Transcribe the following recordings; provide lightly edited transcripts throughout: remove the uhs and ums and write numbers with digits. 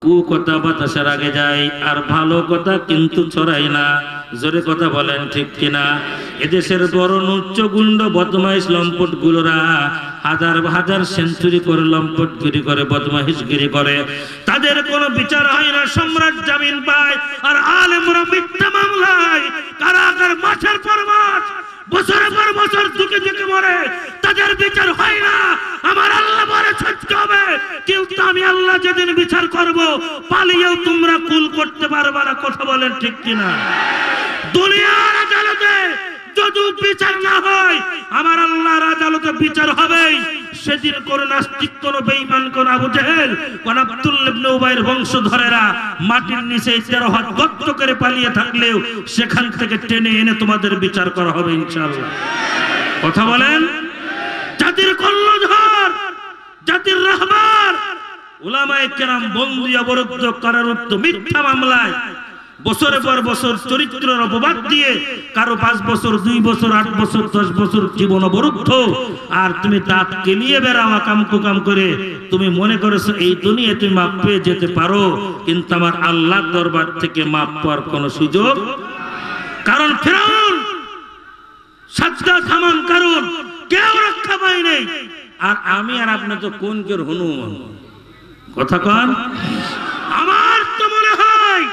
কু কথা বাতাসের আগে যায়, আর ভালো কথা কিন্তু ছড়ায় না। জোরে কথা বলেন ঠিক কিনা? এদেশের বড় উচ্চ গুন্ড বদমাইশ লম্পট গুলোরা হাজার হাজার সেঞ্চুরি করে লম্পটগিরি করে, বদমাইশগিরি করে, তাদের কোনো বিচার হয় না, সম্রাট জামিন পায়। আর আলেমরা মিথ্যা মামলায় কারাগার মাসের পর মাস, বছরের পর বছর ঝুঁকে ঝুঁকে মরে, তাদের বিচার হয় না। আমার আল্লাহ বলে সত্য হবে, কিন্তু আমি আল্লাহ যেদিন বিচার করব পালিয়েও তোমরা কুল করতে পারবে না। কথা বলেন ঠিক কিনা? দুনিয়ার আদালতে যদি বিচার না হয়, আমার আল্লাহর আদালতে বিচার হবেই। সেদিন কোন নাস্তিক, কোন বেঈমান, কোন আবু জেহেল, কোন আব্দুল্লাহ ইবনে উবাইয়ের বংশধরেরা মাটির নিচে 13 হাত গর্ত করে পালিয়ে থাকলেও সেখান থেকে টেনে এনে তোমাদের বিচার করা হবে ইনশাআল্লাহ। কথা বলেন। জাতির কল্যাণধর, জাতির রাহবার উলামায়ে কেরাম বন্দী, অবরুদ্ধ, কারারুদ্ধ, মিথ্যা মামলায় বছরের পর বছর চরিত্রের অপবাদ দিয়ে কারো 5 বছর, 2 বছর, 8 বছর, 10 বছর জীবন অবরুদ্ধ। আর তুমি দাঁত কেলিয়ে বেড়াও কাম কুকাম করে, তুমি মনে করেছো এই দুনিয়ায় তুমি মাপ পেয়ে যেতে পারো, কিন্তু আমার আল্লাহর দরবার থেকে মাপ পাওয়ার কোনো সুযোগ। কারণ ফিরআউন, সাজ্জাদ, হামান, কারুন কেউ রক্ষা পায় নাই। আর আমি আর আপনি তো কোন কের হনুমান। কথা কন। আমার তো মনে হয়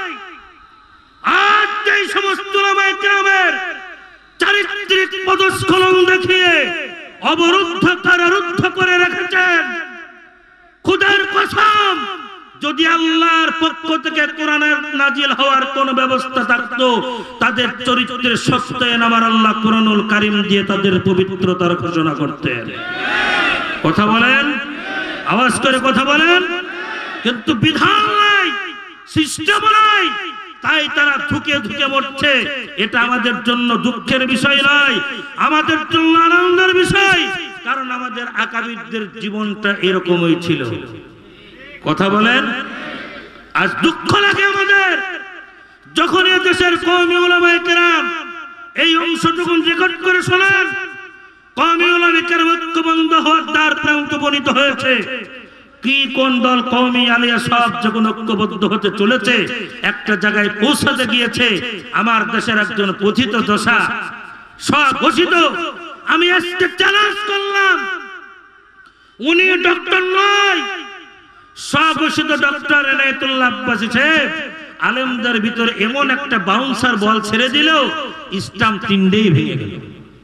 আজ যে সমস্ত উলামায়ে কেরামের চারিত্রিক পদস্খলন দেখিয়ে অবরুদ্ধ, কারারুদ্ধ করে রেখেছেন, খোদার কসম যদি আল্লাহর পক্ষ থেকে কোরআনের নাজিল হওয়ার কোন ব্যবস্থা থাকতো, তাদের চরিত্রের সত্যায়ন আমার আল্লাহ কোরআনুল কারীম দিয়ে তাদের পবিত্রতার ঘোষণা করতেন। কথা বলেন, আওয়াজ করে কথা বলেন। কিন্তু বিধান নাই, সিস্টেম নাই, তাই তারা ধুকে ধুকে মরছে। এটা আমাদের জন্য দুঃখের বিষয় নয়, আমাদের জন্য আনন্দের বিষয়। কারণ আমাদের আকাবিরদের জীবনটা এরকমই ছিল। কথা বলেন। আজ দুঃখ লাগে আমাদের যখন এই দেশের কওমি উলামায়ে কেরাম এই অংশটুকু রেকর্ড করে শোনান, কওমি উলামায়ে কেরাম ঐক্যবদ্ধ হওয়ার দ্বার প্রান্ত উপনীত হয়েছে। কি কোন দল কওমি আলিয়া সব যখন ঐক্যবদ্ধ হতে চলেছে, একটা জায়গায় পৌঁছাতে গিয়েছে, আমার দেশের একজন পথিত দশা স্বঘোষিত, আমি আজকে চ্যালেঞ্জ করলাম, উনি ডক্টর নয়, স্বঘোষিত ডক্টর এনায়েতুল্লাহ আব্বাসী সাহেব আলেমদের ভিতরে এমন একটা বাউন্সার বল ছেড়ে দিল, ইসলাম তিনটেই ভেঙে গেল।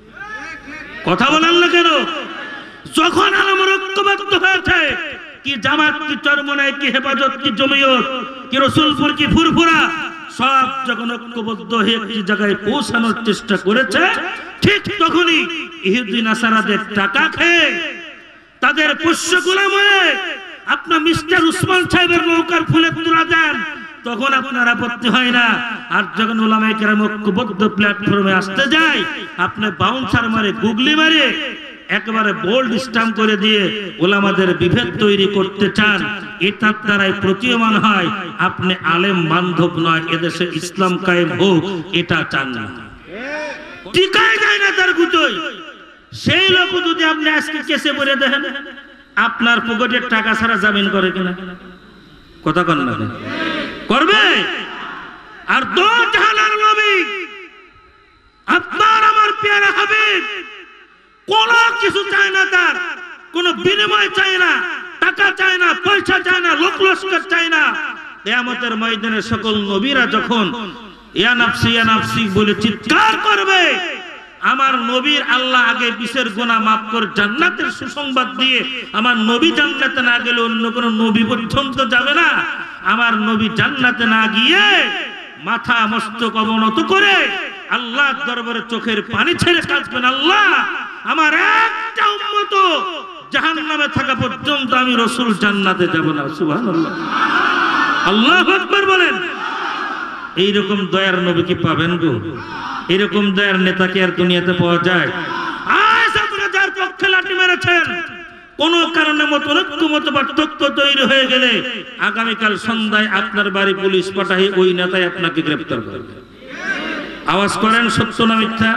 কথা বলেন না কেন? যখন আলেমরা ঐক্যবদ্ধ হয়েছে, কি জামাত, কি চরমনাই, কি হেফাজত, কি জমিয়ত, কি রসুলপুর, কি ফুরফুরা, সব যখন ঐক্যবদ্ধ হয়ে একটি জায়গায় পৌঁছানোর চেষ্টা করেছে, ঠিক তখনই ইহুদি নাসারাদের টাকা খেয়ে, তাদের পোষ্য গোলাম হয়ে আপনার মিস্টার উসমান সাহেবের নৌকার ফুলে তুলা দেন, তখন আপনার আপত্তি হয় না। আর যখন উলামায়ে কেরাম ঐক্যবদ্ধ প্ল্যাটফর্মে আসতে যায়, আপনি বাউন্সার মারে, গুগলি মারে, একেবারে বোল্ড স্ট্যাম্প করে দিয়ে উলামাদের বিভেদ তৈরি করতে চান। এটার দ্বারাই প্রতীয়মান হয় আপনি আলেম বান্ধব নয়, এদেশে ইসলাম কায়েম হোক এটা চান না। টিকায় যায় না তার গুতোয়। সেই লোক যদি আপনি আজকে কেসে পড়ে দেখেন, আপনার পকেটের টাকা ছাড়া জামিন করে কিনা? কথা কন না? করবে। আর দো জাহানের নবী আপনার আমার পেয়ারা হাবিব কোন কিছু চায় না, তার কোন বিনিময় চায় না, টাকা চায় না, পয়সা চায় না, লোক লস্কর চায় না। কিয়ামতের ময়দানে সকল নবীরা যখন ইয়া নাফসি বলে চিৎকার করবে, আমার নবীর আল্লাহ আগে বিশের গুনাহ মাফ করে জান্নাতের সুসংবাদ দিয়ে, আমার নবী জান্নাতে না গেলে অন্য কোন নবী পর্যন্ত যাবে না। আমার নবী জান্নাতে না গিয়ে মাথা মস্তক অবনত করে আল্লাহর দরবারে চোখের পানি ছেড়ে কাঁদবেন, আল্লাহ আমার একটা উম্মত জাহান্নামে থাকা পর্যন্ত আমি রাসূল জান্নাতে যাব না। সুবহানাল্লাহ, আল্লাহু আকবার বলেন। এইরকম দয়ার নবী কি পাবেন গো? এরকম দয়ার নেতা কি আর দুনিয়াতে পাওয়া যায়? আজ আপনারা যার পক্ষে লাঠি মেরেছেন, কোন কারণে পার্থক্য তৈরি হয়ে গেলে আগামীকাল সন্ধ্যায় আপনার বাড়ি পুলিশ পাঠাই, ওই নেতাই আপনাকে গ্রেফতার করবে। আওয়াজ করেন, সত্য না মিথ্যা?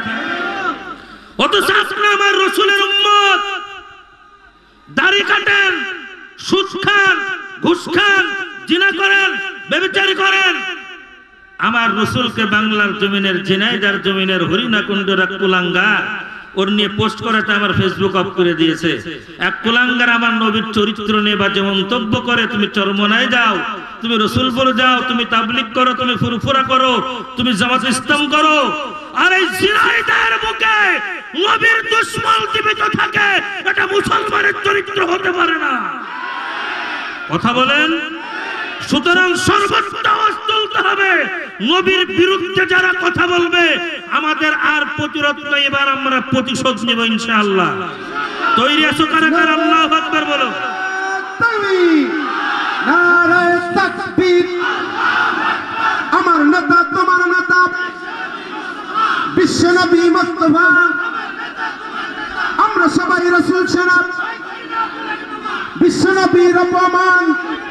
অথচ আপনি আমার রাসূলের উম্মত, দাড়ি কাটেন, সুদ খান, ঘুষ খান, জিনা করেন, ব্যভিচারী করেন। আমার রাসূলকে বাংলার জমিনের ঝিনাইদার জমিনের হরিণাকুণ্ডের এক কুলাঙ্গার ওর নিয়ে পোস্ট করাটা আমার ফেসবুক অফ করে দিয়েছে। এক কুলাঙ্গার আমার নবীর চরিত্র নিয়ে বাজে মন্তব্য করে, তুমি চরমনায় যাও, তুমি রসুলপুর যাও, তুমি তাবলিগ করো, তুমি ফুরফুরা করো, তুমি জামাত ইসলাম করো, আর এই ঝিনাইদার বুকে নবীর দুশমন জীবিত থাকে, এটা মুসলমানের চরিত্র হতে পারে না। কথা বলেন। সুতরাং সর্বোচ্চ আওয়াজ তুলতে হবে। নবীর বিরুদ্ধে যারা কথা বলবে আমাদের আর প্রতিরোধ নেই, এবার আমরা প্রতিশোধ নেব ইনশাআল্লাহ। তৈরি আছো কারা কারা? আল্লাহু আকবার বলো। নারায়ে তাকবীর। আমার নেতা তোমার নেতা বিশ্বনবী মুস্তাফা, আমরা সবাই রাসূল সেনা, বিশ্বনবীর অপমান।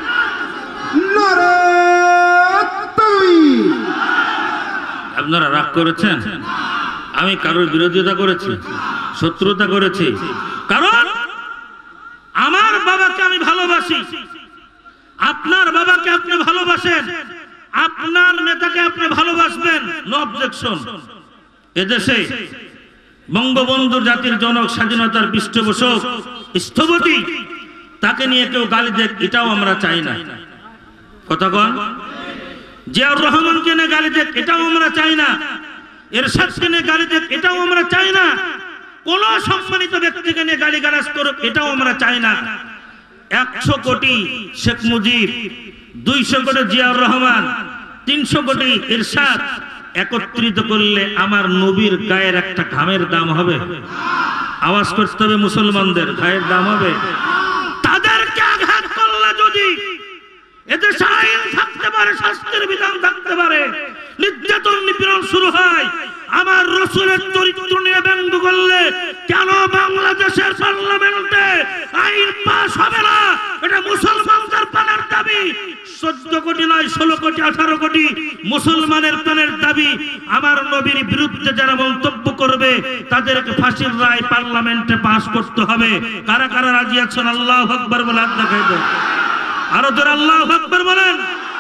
আপনারা রাগ করেছেন? আমি কারোর বিরোধিতা করেছি, শত্রুতা করেছি? কারণ আমার বাবাকে আমি ভালোবাসি, আপনার বাবাকে আপনি ভালোবাসেন, আপনার নেতাকে আপনি ভালোবাসবেন, নো অবজেকশন। এদেশে বঙ্গবন্ধু জাতির জনক, স্বাধীনতার পৃষ্ঠপোষক, স্থপতি, তাকে নিয়ে কেউ গালি দেখ, এটাও আমরা চাই না। কথা কন। জিয়াউর রহমানকে নিয়ে গালি দেখ, এটাও আমরা চাই না। এরশাদকে নিয়ে গালি দেখ, এটাও আমরা চাই না। কোন সম্মানিত ব্যক্তিকে নিয়ে গালিগালাজ করুক, এটাও আমরা চাই না। 100 কোটি শেখ মুজিব, 200 কোটি জিয়াউর রহমান, 300 কোটি এরশাদ একত্রিত করলে আমার নবীর গায়ের একটা ঘামের দাম হবে। আওয়াজ করতে হবে, মুসলমানদের গায়ের দাম হবে। তাদেরকে আঘাত করলে যদি এদেশে আইন থাকতে পারে, শাস্তির বিধান থাকতে পারে, নির্যাতন নিপীড়ন শুরু হয়, আমার রাসূলের চরিত্র নিয়ে ব্যঙ্গ করলে কেন বাংলাদেশের পার্লামেন্টে আইন পাস হবে না? এটা মুসলমানদের প্রাণের দাবি। 14 কোটি নয়, 16 কোটি 18 কোটি মুসলমানের প্রাণের দাবি। আমার নবীর বিরুদ্ধে যারা মন্তব্য করবে তাদেরকে ফাঁসির রায় পার্লামেন্টে পাস করতে হবে। কারা কারা রাজি আছেন? আল্লাহু আকবার বলে হাত দেখাই দেন। আরো জোরে আল্লাহু আকবার বলেন।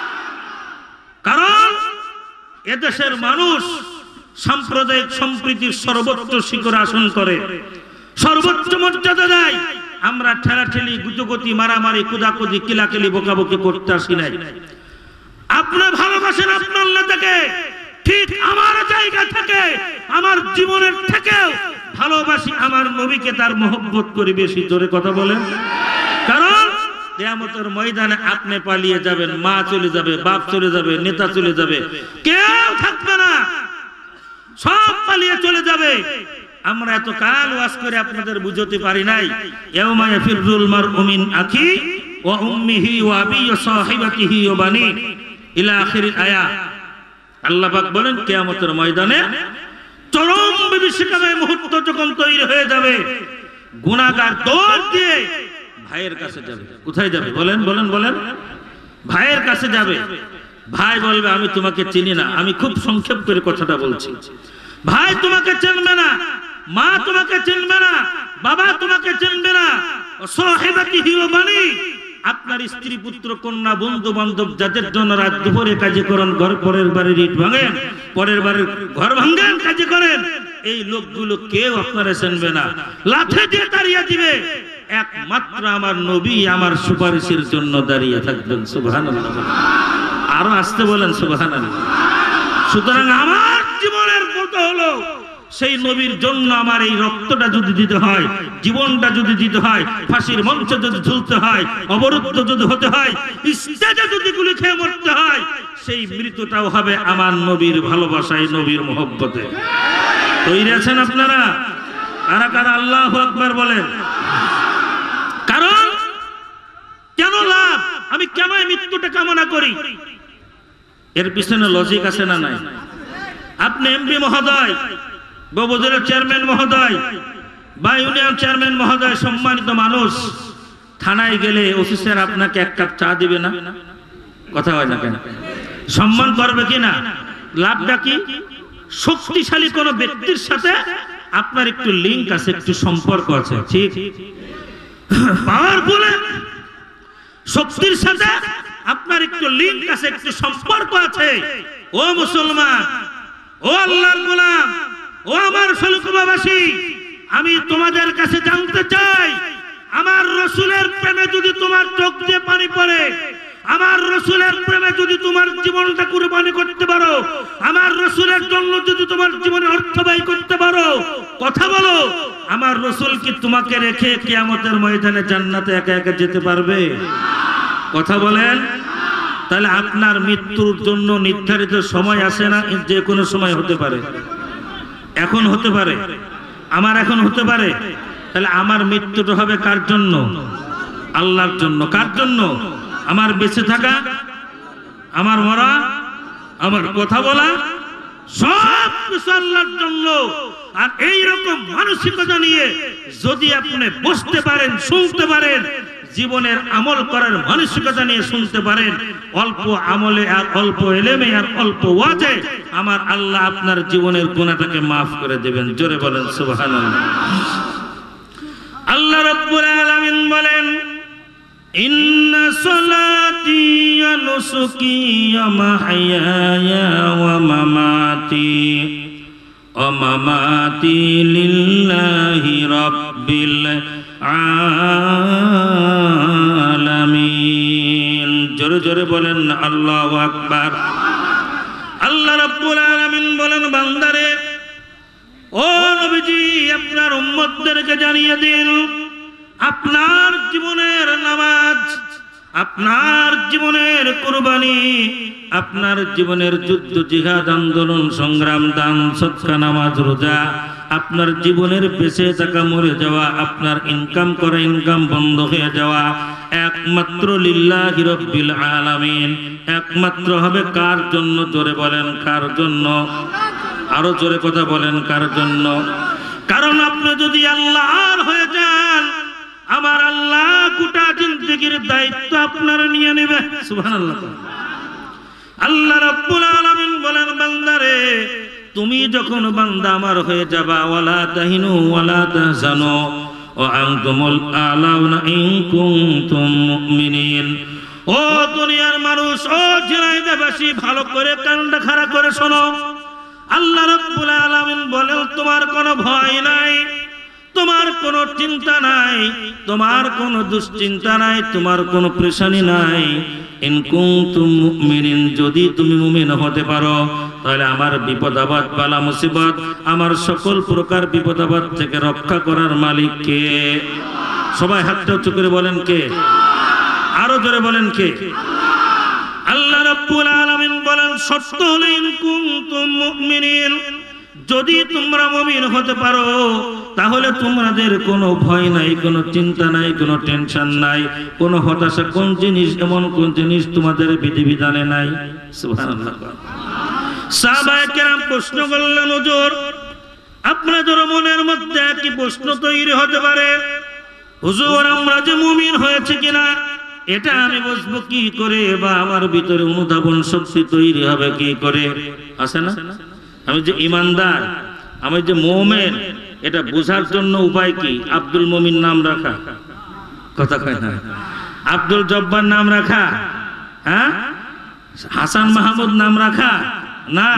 কারণ এদেশের মানুষ সাম্প্রদায়িক সম্প্রীতির সর্বোচ্চ শিখরে আসন করে, সর্বোচ্চ মর্যাদা দেয়। আমরা ঠেলাঠেলি, গুজগতি, মারামারি, কুদাকুদি, কিলাকিলি, বোকাবকি করতে আসি নাই। আপনি ভালোবাসেন আপনার নেতাকে, ঠিক আমার জায়গা থেকে, আমার জীবনের থেকেও ভালোবাসি আমার নবীকে, তার মহব্বত করি বেশি। জোরে কথা বলেন। কারণ কিয়ামতের ময়দানে আপনি পালিয়ে যাবেন, মা চলে যাবে, বাপ চলে যাবে, নেতা চলে যাবে, কেউ থাকবে না, সব পালিয়ে চলে যাবে। আমরা এত কাল ওয়াজ করে আপনাদের বুঝাতে পারি নাই। ইয়াউমা ইয়াফিরুল মারউ মিন আখি ওয়া উম্মিহি ওয়া আবি ওয়া সাহিবাতিহি ওয়া বানি ইলা আখিরিল আয়াত। আল্লাহ পাক বলেন কিয়ামতের ময়দানে চরম বিভীষিকাময় মুহূর্ত যখন তৈরি হয়ে যাবে, গুনাহগার দৌড় দিয়ে ভাইয়ের কাছে যাবে। কোথায় যাবে? বলেন বলেন বলেন। ভাইয়ের কাছে যাবে। ভাই বলবে আমি তোমাকে চিনি না। আমি খুব সংক্ষেপ করে কথাটা বলছি। ভাই তোমাকে চিনবে না, মা তোমাকে চিনবে না, বাবা তোমাকে চিনবে না। সাহিবাতিহি ওয়া বানি, আপনার স্ত্রী, পুত্র, কন্যা, বন্ধু বান্ধব যাদের জন্য রাত দুপুরে কাজে করেন, ঘর পরের বাড়ির ইট ভাঙেন, পরের বাড়ির ঘর ভাঙেন, কাজে করেন, এই লোকগুলো কেউ আপনারা চিনবে না, লাঠি দিয়ে তাড়িয়ে দিবে। একমাত্র আমার নবী আমার সুপারিশের জন্য দাঁড়িয়ে থাকবেন। সুবহানাল্লাহ। আরো আসতে বলেন সুবহানাল্লাহ। সুতরাং আমার জীবনের মতো হলো সেই নবীর জন্য আমার এই রক্তটা যদি দিতে হয়, জীবনটা যদি দিতে হয়, ফাঁসির মঞ্চে যদি ঝুলতে হয়, অবরুদ্ধ যদি হতে হয়, স্টেজে যদি গুলি খেয়ে মরতে হয়, সেই মৃত্যুটাও হবে আমার নবীর ভালোবাসায়, নবীর মহব্বতে। তৈরি আছেন আপনারা? কারা কারা আল্লাহু আকবার বলেন? কারণ কেন লাভ? আমি কেন মৃত্যুটা কামনা করি? এর পিছনে লজিক আছে না নাই? আপনি এমপি মহোদয়, ববুদের চেয়ারম্যান মহোদয় বা ইউনিয়ন চেয়ারম্যান মহোদয়, সম্মানিত মানুষ, থানায় গেলে অফিসার আপনাকে এক কাপ চা দিবে না? কথা হয় না কেন? সম্মান করবে কিনা? লাভটা কি? শক্তিশালী কোন ব্যক্তির সাথে আপনার একটু লিংক আছে, একটু সম্পর্ক আছে, ঠিক? পাওয়ারফুল শক্তির সাথে আপনার একটু লিংক আছে, একটু সম্পর্ক আছে। ও মুসলমান, ও আল্লাহর গোলাম, ও আমার ফলকুবাবাসী, আমি তোমাদের কাছে জানতে চাই, আমার রসুলের প্রেমে যদি তোমার চোখ দিয়ে পানি পড়ে, আমার রসুলের প্রেমে যদি তোমার জীবনটা কুরবানি করতে পারো, আমার রসুলের জন্য যদি তোমার জীবনে অর্থ ব্যয় করতে পারো, কথা বলো, আমার রসুল কি তোমাকে রেখে কিয়ামতের ময়দানে জান্নাতে একা একা যেতে পারবে? কথা বলেন। তাহলে আপনার মৃত্যুর জন্য নির্ধারিত সময় আসে না? যে কোনো সময় হতে পারে, এখন হতে পারে, আমার এখন হতে পারে। তাহলে আমার মৃত্যুটা হবে কার জন্য? আল্লাহর জন্য। কার জন্য? আমার বেঁচে থাকা, আমার মরা, আমার কথা বলা, সব কিছু আল্লাহর জন্য। আর এইরকম মানসিকতা নিয়ে যদি আপনি বসতে পারেন, শুনতে পারেন, জীবনের আমল করার মানসিকতা নিয়ে শুনতে পারেন, অল্প আমলে আর অল্প এলেমে আর অল্প ওয়াজে আমার আল্লাহ আপনার জীবনের গুনাহটাকে মাফ করে দেবেন। জোরে বলেন সুবহানাল্লাহ। আল্লাহ রাব্বুল আলামিন বলেন, ইন্না সলাতি ওয়া নুসুকি ওয়া মাহইয়ায়া ওয়া মামাতি লিল্লাহি রাব্বিল আলামিন। জোরে জোরে বলেন আল্লাহু আকবার। আল্লাহ রাব্বুল আলামিন বলেন, বান্দারে, ও নবীজি, আপনার উম্মতদেরকে জানিয়ে দিন, আপনার জীবনের নামাজ, আপনার জীবনের কুরবানি, আপনার জীবনের যুদ্ধ, জিহাদ, আন্দোলন, সংগ্রাম, দান, সদকা, নামাজ, রোজা, আপনার জীবনের বেঁচে থাকা, মরে যাওয়া, আপনার ইনকাম করা, ইনকাম বন্ধ হয়ে যাওয়া, একমাত্র লিল্লাহি রাব্বিল আলামিন। একমাত্র হবে কার জন্য? জোরে বলেন, কার জন্য? আরো জোরে কথা বলেন, কার জন্য? কারণ আপনি যদি আল্লাহর হয়ে যান, আমার আল্লাহ গোটা জিন্দেগীর দায়িত্ব আপনারা নিয়ে নেবে। সুবহানাল্লাহ। আল্লাহ রাব্বুল আলামিন বলেন, বান্দারে, তুমি যখন বান্দা আমার হয়ে যাবা, ওয়ালা তাহিনু ওয়ালা তাহজানু ওয়া আনতুমুল আলাউনা ইন কুনতুম মুমিনিন। ও দুনিয়ার মানুষ, ও ঝিনাইদহবাসী, ভালো করে কানটা খাড়া করে শোনো। আল্লাহ রাব্বুল আলামিন বলেন, তোমার কোনো ভয় নাই, তোমার কোনো চিন্তা নাই, তোমার কোনো দুশ্চিন্তা নাই, তোমার কোনো পেরেশানি নাই। ইন কুনতুম মুমিনিন, যদি তুমি মুমিন হতে পারো, তাহলে আমার বিপদ আপদ, বালা মুসিবত, আমার সকল প্রকার বিপদ আপদ থেকে রক্ষা করার মালিক কে? সবাই হাতটা উঁচু করে বলেন, কে? আরো জোরে বলেন, কে? আল্লাহ রাব্বুল আলামিন বলেন, সত্য হলে ইন কুনতুম মুমিনিন, যদি তোমরা মুমিন হতে পারো, তাহলে তোমাদের কোনো ভয় নাই, কোনো চিন্তা নাই, কোনো টেনশন নাই, কোনো হতাশা, কোন জিনিস, এমন কোন জিনিস তোমাদের বিধিবিধানে নাই। সুবহানাল্লাহ। সাহাবায়ে কেরাম প্রশ্ন করলেন, হুজুর, আপনাদের মনের মধ্যে কি প্রশ্ন তৈরি হতে পারে, হুজুর, আমরা যে মুমিন হয়েছে কিনা এটা আমি বুঝবো কি করে, বা আমার ভিতরে অনুধাবন শক্তি তৈরি হবে কি করে? আছে না? আমি যে ইমানদার, আমি যে মুমিন, এটা বোঝার জন্য উপায় কি? আব্দুল মুমিন নাম রাখা, কথা কয় না? আব্দুল জব্বার নাম রাখা, হ্যাঁ? হাসান মাহমুদ নাম রাখা না।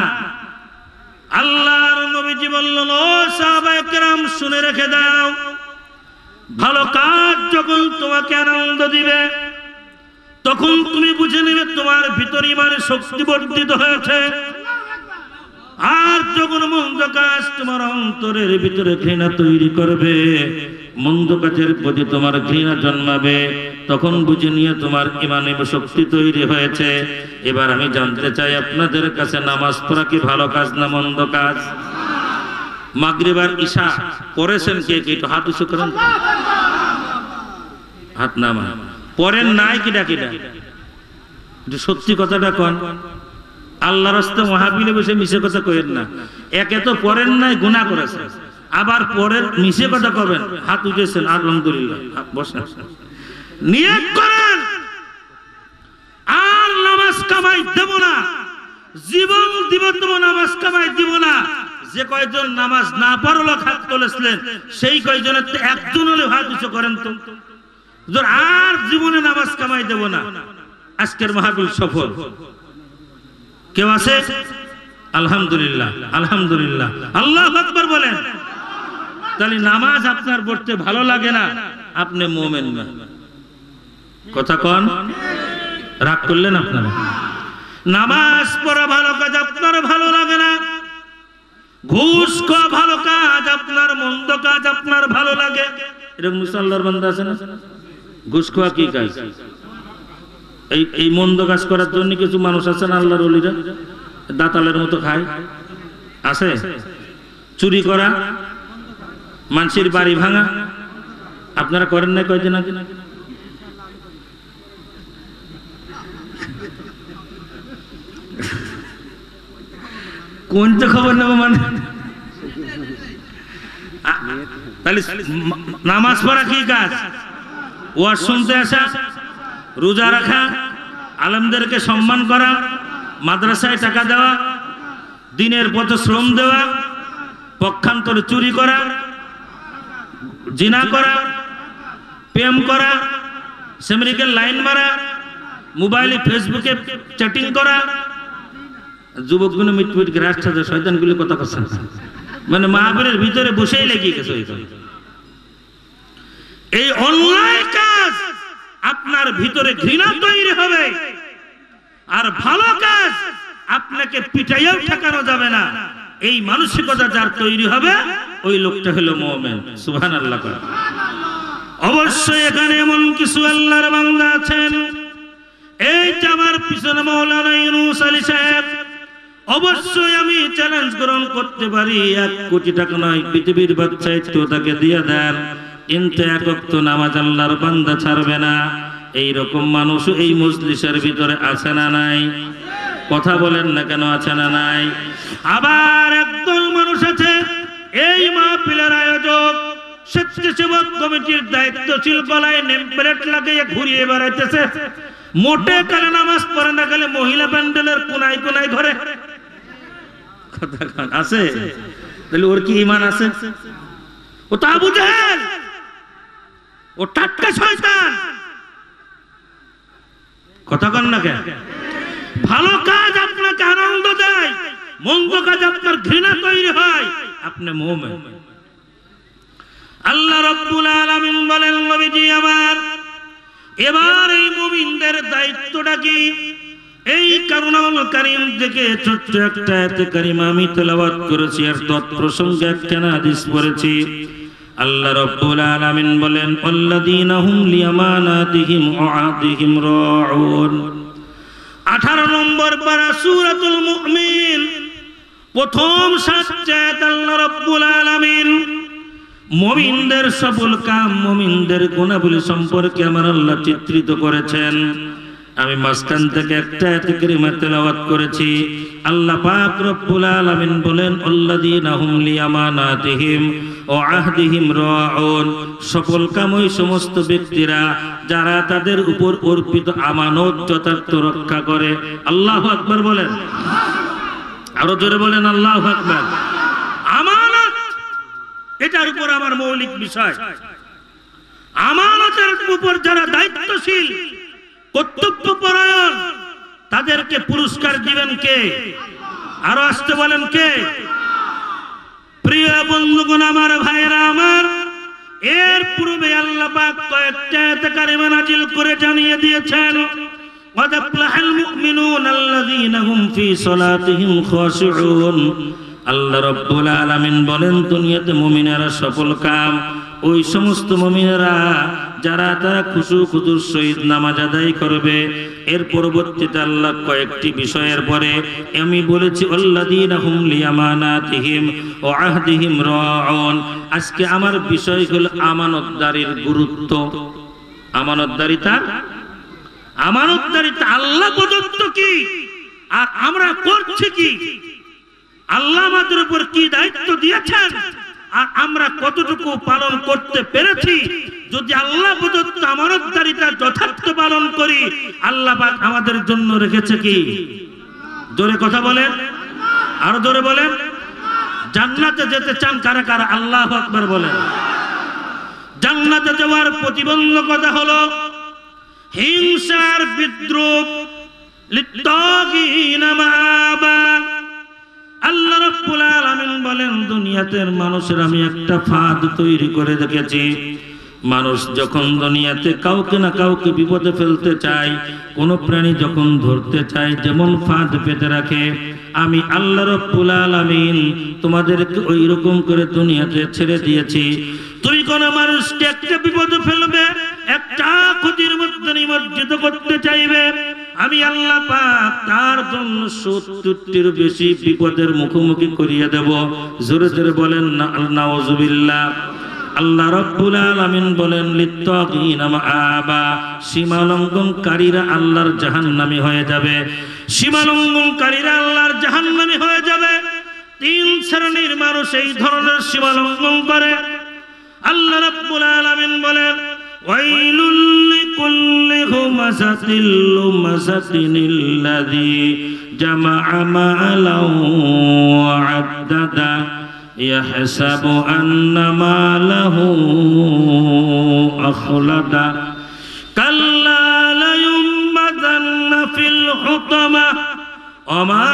আল্লাহর নবীজি বললেন, ও সাহাবায়ে কেরাম, শুনে রেখে দাও, ভালো কাজ যখন তোমাকে আনন্দ দিবে, তখন তুমি বুঝে নেবে তোমার ভিতরে ইমানের শক্তি বর্ধিত হয়েছে। আর যখন মন্দ কাজ তোমার অন্তরের ভিতরে ঘৃণা তৈরি করবে, মন্দ কাজের প্রতি তোমার ঘৃণা জন্মাবে, তখন বুঝে নিয়ে তোমার ইমানে শক্তি তৈরি হয়েছে। এবার আমি জানতে চাই আপনাদের কাছে, নামাজ পড়া কি ভালো কাজ না মন্দ কাজ? মাগরিব আর ইশা পড়েছেন কে কে? একটু হাত উঁচু করেন, হাত নামা। পড়েন নাই কিডা কিডা? সত্যি কথাটা কন। আল্লাহর রাস্তায় মাহফিলে বসে মিছে কথা কইেন না। একে তো পড়েন নাই, গুনাহ করেছেন, আবার পড়েন মিছে কথা কবেন। হাত উঠেছেন, আলহামদুলিল্লাহ, বসেন, নিয়ত করেন আর নামাজ কামাই দেব না, জীবন দিব তবু নামাজ কামাই দিব না। যে কয়জন নামাজ না পড়লো হাত তুলেছিলেন, সেই কয়জনের একজন হলে হাত উঁচু করেন তো, আর জীবনে নামাজ কামাই দেব না। আজকের মাহফিল সফল। কেউ আছে? আলহামদুলিল্লাহ, আলহামদুলিল্লাহ, আল্লাহু আকবার বলেন। তাহলে নামাজ আপনার পড়তে ভালো লাগে না, আপনি মুমিন না। কথা কন, রাগ করলেন আপনারা? নামাজ পড়া ভালো কাজ আপনার ভালো লাগে না, ঘুষ খাওয়া ভালো কাজ আপনার, মন্দ কাজ আপনার ভালো লাগে। এরকম মুসল্লার বান্দা আছে না? ঘুষ খাওয়া কি কাজ? এই মন্দ কাজ করার জন্য কিছু মানুষ আছে না, আল্লাহর ওলিরা দাতালের মতো খায়, আছে। চুরি করা, মানুষের বাড়ি ভাঙা, আপনারা করেন না কয়দিন আগে? কোনটা খবর নেব মানে? তাহলে নামাজ পড়া কি কাজ? ওয়াজ শুনতে আসা, রোজা রাখা, আলেমদেরকে সম্মান করা, মাদ্রাসায় টাকা দেওয়া, দিনের পথে শ্রম দেওয়া, পক্ষান্তরে চুরি করা, জিনা করা, প্রেম করা, সেমরিকের লাইন মারা, মোবাইলে ফেসবুকে চ্যাটিং করা। যুবকগুলো মিটমিট রাষ্ট্র শয়তানগুলি কথা করছেন, মানে মাহফিলের ভিতরে বসেই লেগে গেছে। এই অন্যায় কাজ আপনার ভিতরে ঘৃণা তৈরি হবে, আর ভালো কাজ আপনাকে পিটাইয়াও ঠেকানো যাবে না। এই মানসিকতা যার তৈরি হবে, ওই লোকটা হলো মুমিন। সুবহানাল্লাহ। অবশ্যই এখানে এমন কিছু আল্লাহর বান্দা আছেন, এই যে আমার পিছনে মাওলানা ইউনূস আলী সাহেব, অবশ্যই আমি চ্যালেঞ্জ গ্রহণ করতে পারি, 1 কোটি টাকা নয়, পৃথিবীর বাদশাহিত্ব তাকে দিয়ে দেন, কিন্তু এক ওয়াক্ত নামাজ আল্লাহর বান্দা ছাড়বে না। এইরকম মানুষ এই মজলিসের ভিতরে আছে না নাই? কথা বলেন না কেন, আছে না নাই? আবার একদল মানুষ আছে, এই মাহফিলের আয়োজক, স্বেচ্ছাসেবক কমিটির দায়িত্বশীল, গলায় নেম প্লেট লাগিয়ে ঘুরিয়ে বেড়াইতেছে, মোটে কালে নামাজ পড়ে না, গেলে মহিলা প্যান্ডেলের কোনায় কোনায় ঘরে। কথা আছে? তাহলে ওর কি ঈমান আছে? ও তো আবু জাহেল, ও টাটকা শয়তান। কথা কন না কেন? ভালো কাজ আপনাকে আনন্দ দেয়, মন্দ কাজ আপনার ঘৃণা তৈরি হয়, আপনি মুমিন। আল্লাহ রাব্বুল আলামিন বলেন, নবীজি আমার, এবার এই মুমিনদের দায়িত্বটা কি? এই কারুনাল কারীম থেকে ছোট্ট একটা আয়াতে কারিমা আমি তেলাওয়াত করেছি, আর তৎপ্রসঙ্গে একটা হাদিস পড়েছি। আল্লাহ রাব্বুল আলামিন বলেন, আল্লাযীনা হুম লিয়ামানাতিহিম ওয়া আহদিহিম রাউন। 18 নম্বর পারা সূরাতুল মুমিন, প্রথম 7 আয়াত আল্লাহ রাব্বুল আলামিন মুমিনদের সফল কাম, মুমিনদের গুণাবলী সম্পর্কে আমার আল্লাহ চিত্রিত করেছেন। আমি মাঝখান থেকে একটা আয়াত কারিমা তেলাওয়াত করেছি। আল্লাহ পাক রব্বুল আলামিন বলেন, আল্লাযীনা হুম লিয়ামানাতিহিম ওয়া আহদিহিম রাউন। সফল কাম ওই সমস্ত ব্যক্তিরা যারা তাদের উপর অর্পিত আমানত যথার্থ রক্ষা করে। আল্লাহু আকবার বলেন, আরো জোরে বলেন আল্লাহু আকবার। আমানত, এটার উপর আমার মৌলিক বিষয়। আমানতের উপর যারা দায়িত্বশীল, কর্তব্যপরায়ণ, তাদেরকে পুরস্কার দিবেন কে? আরো আসতে বলেন কে? প্রিয় বন্ধুগণ, আমার ভাইরা আমার, এর পূর্বে আল্লাহ পাক কয়েকটা আয়াত কারিমা নাজিল করে জানিয়ে দিয়েছেন, قد أفلح المؤمنون الذين هم في صلاتهم خاشعون। আল্লাহ রাব্বুল আলামিন বলেন, দুনিয়াতে মুমিনেরা সফল কাম ওই সমস্ত মুমিনেরা যারা তারা খুশু খুদুর সহিত নামাজ আদায় করবে। এর পরবর্তীতে আল্লাহ কয়েকটি বিষয়ের পরে আমি বলেছি, আল্লাযীনা হুম লিয়ামানাতিহিম ওয়া আহদিহিম রাউন। আজকে আমার বিষয় হলো আমানতদারির গুরুত্ব। আমানতদারিতা আল্লাহ প্রদত্ত কি, আর আমরা করছি কি? আল্লাহ আমাদের উপর কি দায়িত্ব দিয়েছেন, আর আমরা কতটুকু পালন করতে পেরেছি? যদি আল্লাহ প্রদত্ত আমানতদারিতা যথার্থ পালন করি, আল্লাহ পাক আমাদের জন্য রেখেছে কি? জোরে কথা বলেন, আরো জোরে বলেন। জান্নাতে যেতে চান কারা কারা? আল্লাহু আকবার বলেন। জান্নাতে যাওয়ার প্রতিবন্ধকতা হলো হিংসার বিদ্রুপ লিত্তাগিনা মাআবা। আল্লাহ রাব্বুল আলামিন বলেন দুনিয়াতে মানুষের আমি একটা ফাঁদ তৈরি করে রেখেছি। মানুষ যখন দুনিয়াতে কাউকে না কাউকে বিপদে ফেলতে চায়, কোন প্রাণী যখন ধরতে চায় যেমন ফাঁদ পেতে রাখে, আমি আল্লাহ রাব্বুল আলামিন তোমাদেরকে ওই রকম করে দুনিয়াতে ছেড়ে দিয়েছি। তুমি কোন মানুষকে একটা বিপদে ফেলবে, একটা ক্ষতির মধ্যে নিমজ্জিত করতে চাইবে, আমি আল্লাহ পাক তার জন্য ৭০টির বেশি বিপদের মুখোমুখি করিয়ে দেব। জোরে জোরে বলেন না নাউজুবিল্লাহ। আল্লাহ রাব্বুল আলামিন বলেন লিত্তাগিনা মাআবা, সীমা লঙ্ঘনকারীরা আল্লাহর জাহান্নামী হয়ে যাবে। সীমা লঙ্ঘনকারীরা আল্লাহর জাহান্নামী হয়ে যাবে। ৩ শ্রেণীর মানুষ এই ধরনের সীমা লঙ্ঘন করে। আল্লাহ রাব্বুল আলামিন বলেন ওয়াইলুল লিকুল্লি হুমাযাতিল লুমাযাতিনিল্লাযী জামাআ মালাও ওয়া আদ্দাদা ইয়াহসাবু আন্না মালাহু আখলাদা কাল্লা লায়ুম্বাযান্না ফিল হুতামা ওয়া মা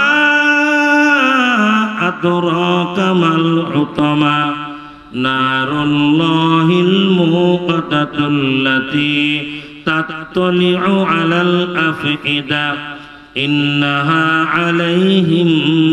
আদরাকা মাল হুতামা নারুল্লাহিল মুকাদ্দাতুল্লাতী তাত্তালিউ আলাল আফইদা ইন্নাহা আলাইহিম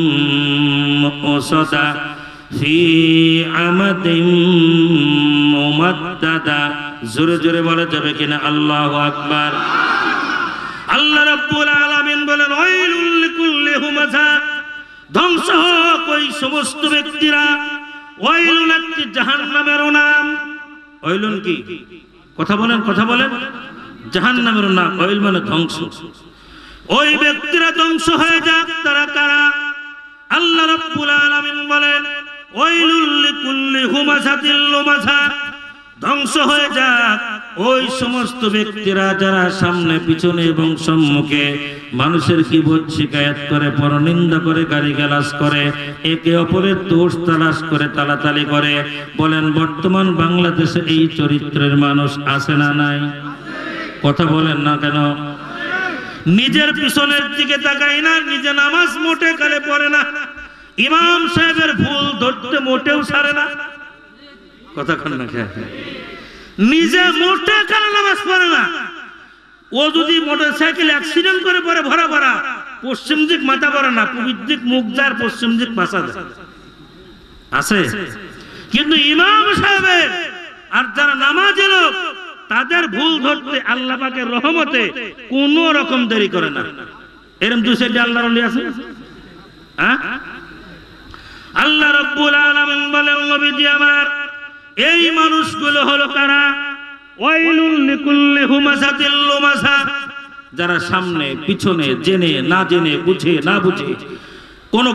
মুসাদা ফি আমাদিন মুমাদ্দাদা। জোরে জোরে বলা যাবে কিনা আল্লাহু আকবার। আল্লাহ রাব্বুল আলামিন বলেন ওয়াইলুল লিকুল্লি হুমাযা, ধ্বংস হোক ওই সমস্ত ব্যক্তিরা। ওয়াইলুন একটি জাহান্নামের নাম। ওয়াইলুন কি? কথা বলেন কথা বলেন। জাহান্নামের নাম। ওয়াইল মানে ধ্বংস। ওই ব্যক্তিরা ধ্বংস হয়ে যাক। তারা কারা? আল্লাহ রাব্বুল আলামিন বলেন ওয়াইলুল লিকুল্লি হুমাযাতিল লুমাযা, ধ্বংস হয়ে যাক ওই সমস্ত ব্যক্তিরা যারা সামনে পিছনে এবং সম্মুখে মানুষের কিবত শিকায়াত করে, পরনিন্দা করে, গালিগালাজ করে, একে অপরের দোষ তালাশ করে, তালাতালি করে। বলেন বর্তমান বাংলাদেশে এই চরিত্রের মানুষ আছে না নাই? কথা বলেন না কেন? নিজের পিছনের দিকে তাকায় না, নিজে নামাজ মোটে কালে পড়ে না, ইমাম সাহেবের ভুল ধরতে মোটেও ছাড়ে না। কথা কন না খেয়ে নিজে মোটে কালে নামাজ পড়ে না। ও যদি মোটরসাইকেল অ্যাক্সিডেন্ট করে পরে ভরা ভরা, পশ্চিম দিক মাথা পড়ে না, পূর্ব দিক মুখ যায়, পশ্চিম দিক পাশা যায়। আছে কিন্তু ইমাম সাহেবের আর যারা নামাজি লোক তাদের ভুল ধরতে আল্লাহ পাকের রহমতে কোনো রকম দেরি করে না। এরকম দুই সাইডে আল্লাহর ওলি আছে। হ্যাঁ, আল্লাহ রাব্বুল আলামিন বলেন নবীজি আমার এই মানুষগুলো হলো কারা? ওয়াইলুল লিকুল্লি হুমাযাতিল লুমাযা, যারা সামনে পিছনে জেনে না জেনে, বুঝে না বুঝে কোন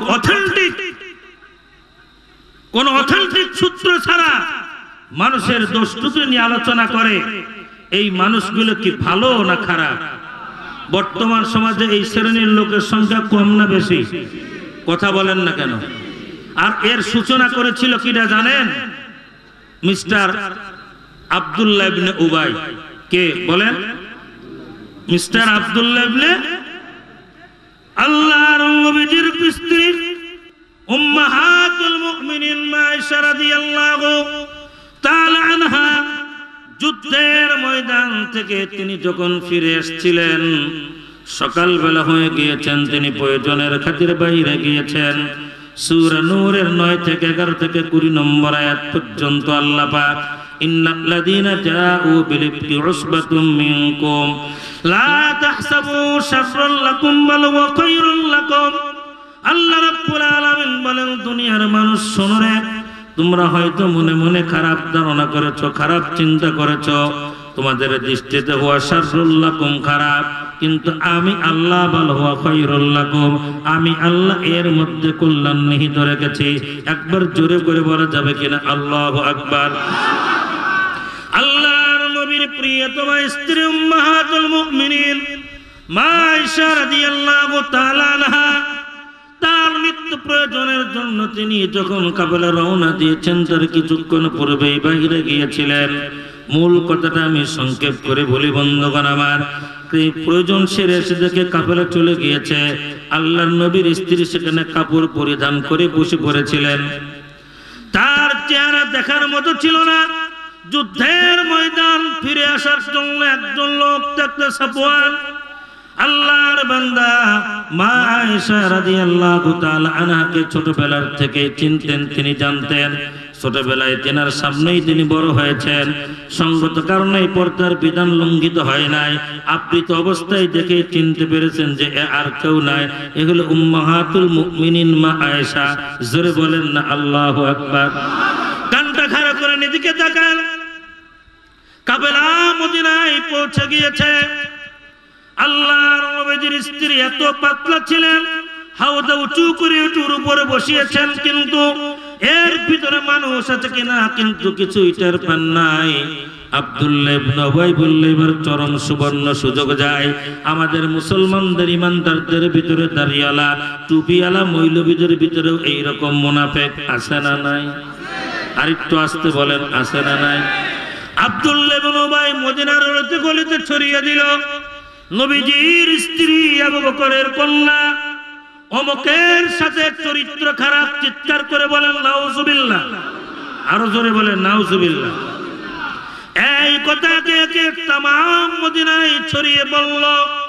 অথেন্টিক সূত্র ছাড়া মানুষের দোষ ত্রুটি নিয়ে আলোচনা করে। এই মানুষগুলো কি ভালো না খারাপ? বর্তমান সমাজে এই শ্রেণীর লোকের সংখ্যা কম না বেশি? কথা বলেন না কেন? আর এর সূচনা করেছিল কিনা জানেন? মিস্টার আব্দুল্লাহ ইবনে উবাই। কে বলেন? মিস্টার আব্দুল্লাহ ইবনে আল্লাহর নবীর স্ত্রী উম্মাহাতুল মুমিনিন মা আয়েশা রাদিয়াল্লাহু তাআলা আনহা যুদ্ধের ময়দান থেকে তিনি যখন ফিরে এসেছিলেন, সকালবেলা হয়ে গিয়েছেন, তিনি প্রয়োজনের খাতিরে বাইরে গিয়েছেন। সূরা নূরের 9 থেকে 11 থেকে 20 নম্বর আয়াত পর্যন্ত আল্লাহ পাক ইন্নাল্লাযীনা জাউ বিল ইফকি উসবাতুম মিনকুম লা তাহসাবু শাররাল লাকুম বাল ওয়া খায়রুল লাকুম। আল্লাহ রাব্বুল আলামিন বলেন দুনিয়ার মানুষ শোনো রে, তোমরা হয়তো মনে মনে খারাপ ধারণা করেছো, খারাপ চিন্তা করেছো, তোমাদের দৃষ্টিতে হুয়া শাররুল লাকুম খারাপ, কিন্তু আমি আল্লাহ বাল হুয়া খায়রুল লাকুম, আমি আল্লাহ এর মধ্যে কল্যাণ নিহিত রেখেছি। একবার জোরে করে বলা যাবে কিনা আল্লাহু আকবার। আল্লাহর নবীর প্রিয়তমা স্ত্রী উম্মাহাতুল মুমিনিন মা আয়েশা রাদিয়াল্লাহু তাআলা আনহা তার নিত্য প্রয়োজনের জন্য তিনি যখন কাফেলা রওনা দিয়েছেন তার কিছুক্ষণ পূর্বেই বাইরে গিয়েছিলেন। মূল কথাটা আমি সংক্ষেপ করে বলি বন্ধুগণ আমার, প্রয়োজন সেরে এসে দেখে কাফেলা চলে গিয়েছে। আল্লাহর নবীর স্ত্রী সেখানে কাপড় পরিধান করে বসে পড়েছিলেন। তার চেহারা দেখার মতো ছিল না। যুদ্ধের ময়দান ফিরে আসার জন্য একজন লোক থাকতে সাফওয়ান, আল্লাহর বান্দা মা আয়েশা রাদিয়াল্লাহু তাআলা আনহাকে ছোটবেলার থেকে চিনতেন, তিনি জানতেন। ছোটবেলায় তেনার সামনেই তিনি বড় হয়েছেন। সঙ্গত কারণে পর্দার বিধান লঙ্ঘিত হয় নাই। আবৃত অবস্থায় দেখে চিনতে পেরেছেন যে আর কেউ নাই, এ হলো উম্মাহাতুল মুমিনিন মা আয়েশা। জোরে বলেন না আল্লাহু আকবার। কানটা খাড়া করে নিদিকে তাকান। কাফেলা মদিনায় পৌঁছে গিয়েছে। আল্লাহর নবীর স্ত্রী এত পাতলা ছিলেন, হাওদা উঁচু করে উঁচুর উপরে বসিয়েছেন, কিন্তু এর ভিতরে মানুষ আছে কিনা কিন্তু কিছুই টের পান নাই। আব্দুল্লাহ ইবনে উবাই বললে এবার চরম সুবর্ণ সুযোগ যায়। আমাদের মুসলমানদের ইমানদারদের ভিতরে দাড়িওয়ালা টুপিওয়ালা মৌলবীদের ভিতরেও এইরকম মুনাফিক আছে না নাই? আরেকটু আসতে বলেন, আছে না নাই? আব্দুল্লাহ ইবনে উবাই মদিনার অলিতে গলিতে ছড়িয়ে দিল, নবীজির স্ত্রী আবু বকরের কন্যা অমুকের সাথে চরিত্র খারাপ। চিৎকার করে বলেন নাউজুবিল্লাহ। আরো জোরে বলেন নাউজুবিল্লাহ। এই কথাকে তাম মদিনায় ছড়িয়ে বলল।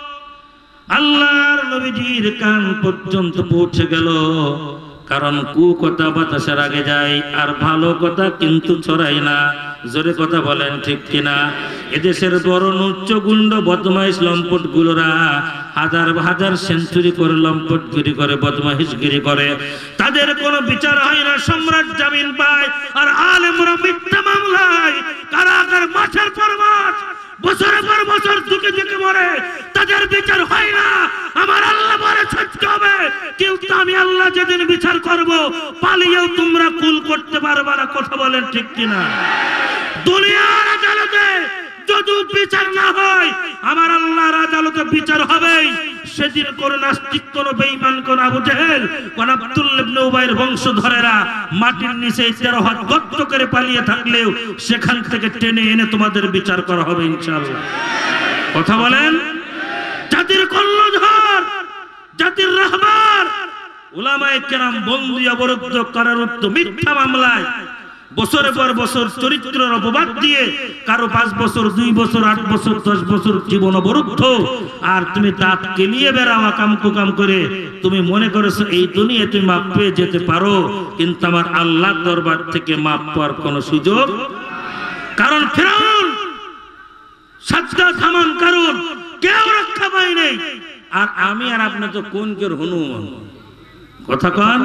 আল্লাহর নবীজির কান পর্যন্ত পৌঁছে গেল। কারণ কু কথা বাতাসের আগে যায়, আর ভালো কথা কিন্তু ছড়ায় না। জোরে কথা বলেন ঠিক কিনা? এদেশের বড় উচ্চ গুন্ড বদমাইশ লম্পট গুলোরা হাজার হাজার সেঞ্চুরি করে লম্পটগিরি করে, বদমাইশগিরি করে, তাদের কোনো বিচার হয় না। সম্রাট জামিন পায়, আর আলেমরা মিথ্যা মামলায় কারাগার মাঠের পর মাঠ বছরের পর বছর দুঃখে দুঃখে মরে, তাদের বিচার হয় না। আমার আল্লাহ বলে সত্য হবে, কিন্তু আমি আল্লাহ যেদিন বিচার করব পালিয়েও তোমরা কুল করতে পারবে না। কথা বলেন ঠিক কিনা? দুনিয়ার আদালতে যদি বিচার না হয়, আমার আল্লাহর আদালতে বিচার হবেই। সেদিন কোন নাস্তিক, কোন বেঈমান, কোন আবু জেহেল, কোন আব্দুল্লাহ ইবনে উবাইয়ের বংশধরেরা মাটির নিচে 13 হাত গর্ত করে পালিয়ে থাকলেও সেখান থেকে টেনে এনে তোমাদের বিচার করা হবে ইনশাআল্লাহ। কথা বলেন। জাতির কর্ণধার, জাতির রাহবার উলামায়ে কেরাম বন্দী, অবরুদ্ধ, কারারুদ্ধ, মিথ্যা মামলায় বছরের পর বছর চরিত্রের অপবাদ দিয়ে কারো 5 বছর, 2 বছর, 8 বছর, 10 বছর জীবন অবরুদ্ধ। আর তুমি দাঁত কেলিয়ে বেড়াও কাম কুকাম করে। তুমি মনে করেছো এই দুনিয়ায় তুমি মাপ পেয়ে যেতে পারো, কিন্তু আমার আল্লাহর দরবার থেকে মাপ পাওয়ার কোনো সুযোগ। কারণ ফিরআউন, সাজ্জাদ, হামান, কারুন কেউ রক্ষা পায় নাই। আর আমি আর আপনি তো কোন কের হনুমান। কথা কন।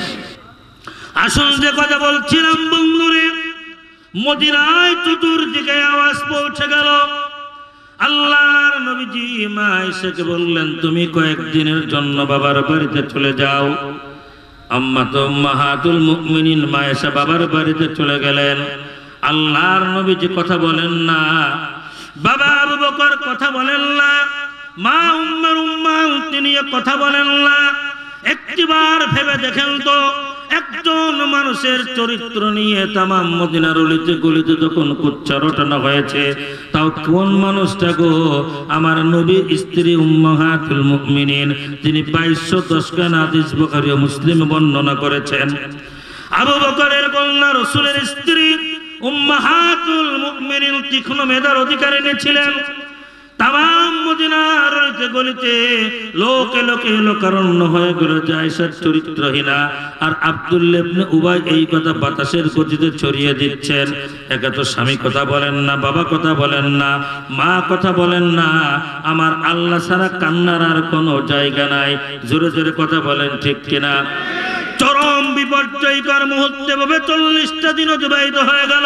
আসল যে কথা বলছিলাম বন্ধুরে, মদিনায় চতুর্দিকে আওয়াজ পৌঁছে গেল। আল্লাহর নবীজি মা আয়েশাকে বললেন, তুমি কয়েকদিনের জন্য বাবার বাড়িতে চলে যাও। আম্মা তো উম্মাহাতুল মুমিনিন মা আয়েশা বাবার বাড়িতে চলে গেলেন। আল্লাহর নবীজি কথা বলেন না, বাবা আবু বকর কথা বলেন না, মা উম্মা তিনি কথা বলেন না। একটিবার ভেবে দেখেন তো, একজন মানুষের চরিত্র নিয়ে তামাম মদিনার অলিতে গলিতে যখন কুচ্চা রটানো হয়েছে, তাও কোন মানুষটা গো? আমার নবীর স্ত্রী উম্মাহাতুল মুমিনিন, তিনি 2210 খান হাদিস বুখারী ও মুসলিম বর্ণনা করেছেন। আবু বকরের কন্যা রাসূলের স্ত্রী উম্মাহাতুল মুমিনিন তীক্ষ্ণ মেধার অধিকারিণী ছিলেন। তামাম মদিনার গলিতে লোকে লোকে লোকারণ্য হয়ে গেল যে আয়েশার চরিত্রহীনা। আর আব্দুল্লাহ ইবনে উবাই এই কথা বাতাসের গতিতে ছড়িয়ে দিচ্ছেন। একা তো স্বামী কথা বলেন না, বাবা কথা বলেন না, মা কথা বলেন না, আমার আল্লাহ ছাড়া কান্নার আর কোনো জায়গা নাই। জোরে জোরে কথা বলেন ঠিক কিনা? চরম বিপর্যয়কর মুহূর্তে ভাবে 40টা দিন অতিবাহিত হয়ে গেল।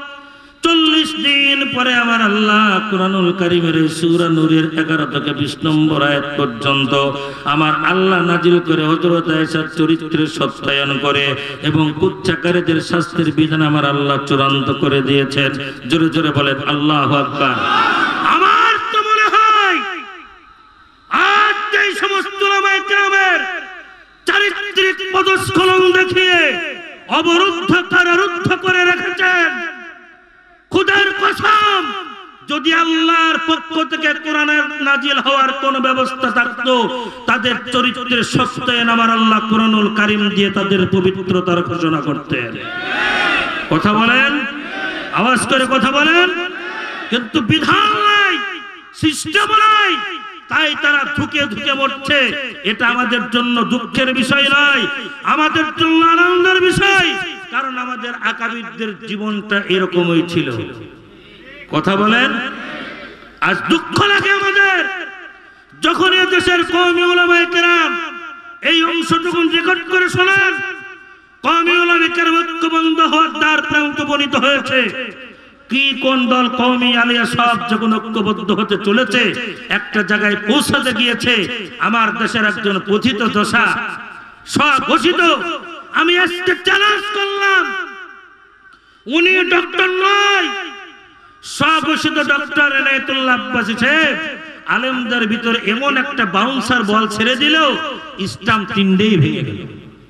40 দিন পরে আমার আল্লাহ কুরআনুল কারীমের সূরা নূরের 11 থেকে 20 নম্বর আয়াত পর্যন্ত আমার আল্লাহ নাজিল করে হযরত আয়েশার চরিত্রের সত্যায়ন করে এবং কুচ্চাকারীদের শাস্তির বিধান আমার আল্লাহ চূড়ান্ত করে দিয়েছেন। জোরে জোরে বলেন আল্লাহু আকবার। আমার তো মনে হয় আজ এই সমস্ত উলামায়ে কেরামের চারিত্রিক পদস্খলন দেখিয়ে অবরুদ্ধ কারারুদ্ধ করে রেখেছেন, খুদার কসম কম, যদি আল্লাহর পক্ষ থেকে কোরআনের নাজিল হওয়ার কোন ব্যবস্থা থাকতো, তাদের চরিত্রের সত্যায়ন আমার আল্লাহ কোরআনুল কারীম দিয়ে তাদের পবিত্রতার ঘোষণা করতেন। কথা বলেন, আওয়াজ করে কথা বলেন। কিন্তু বিধান নাই, সিস্টেম নাই, তাই তারা ধুকে ধুকে মরছে। এটা আমাদের জন্য দুঃখের বিষয় নয়, আমাদের জন্য আনন্দের বিষয়, কারণ আমাদের আকাবিরদের জীবনটা এরকমই ছিল। কথা বলেন। আজ দুঃখ লাগে আমাদের যখন এই দেশের কওমি উলামায়ে কেরাম এই অংশটুকু রেকর্ড করে শোনান, কওমি উলামায়ে কেরাম ঐক্যবদ্ধ হওয়ার দ্বার প্রান্ত উপনীত হয়েছে। কি কোন দল কওমি আলিয়া সব যখন ঐক্যবদ্ধ হতে চলেছে, একটা জায়গায় পৌঁছাতে গিয়েছে, আমার দেশের একজন পথিত দশা স্বঘোষিত, আমি আজকে চ্যালেঞ্জ করলাম, উনি ডক্টর নয়, স্বঘোষিত ডক্টর এনায়েতুল্লাহ আব্বাসী সাহেব আলেমদের ভিতরে এমন একটা বাউন্সার বল ছেড়ে দিল, ইসলাম তিনটেই ভেঙে গেল।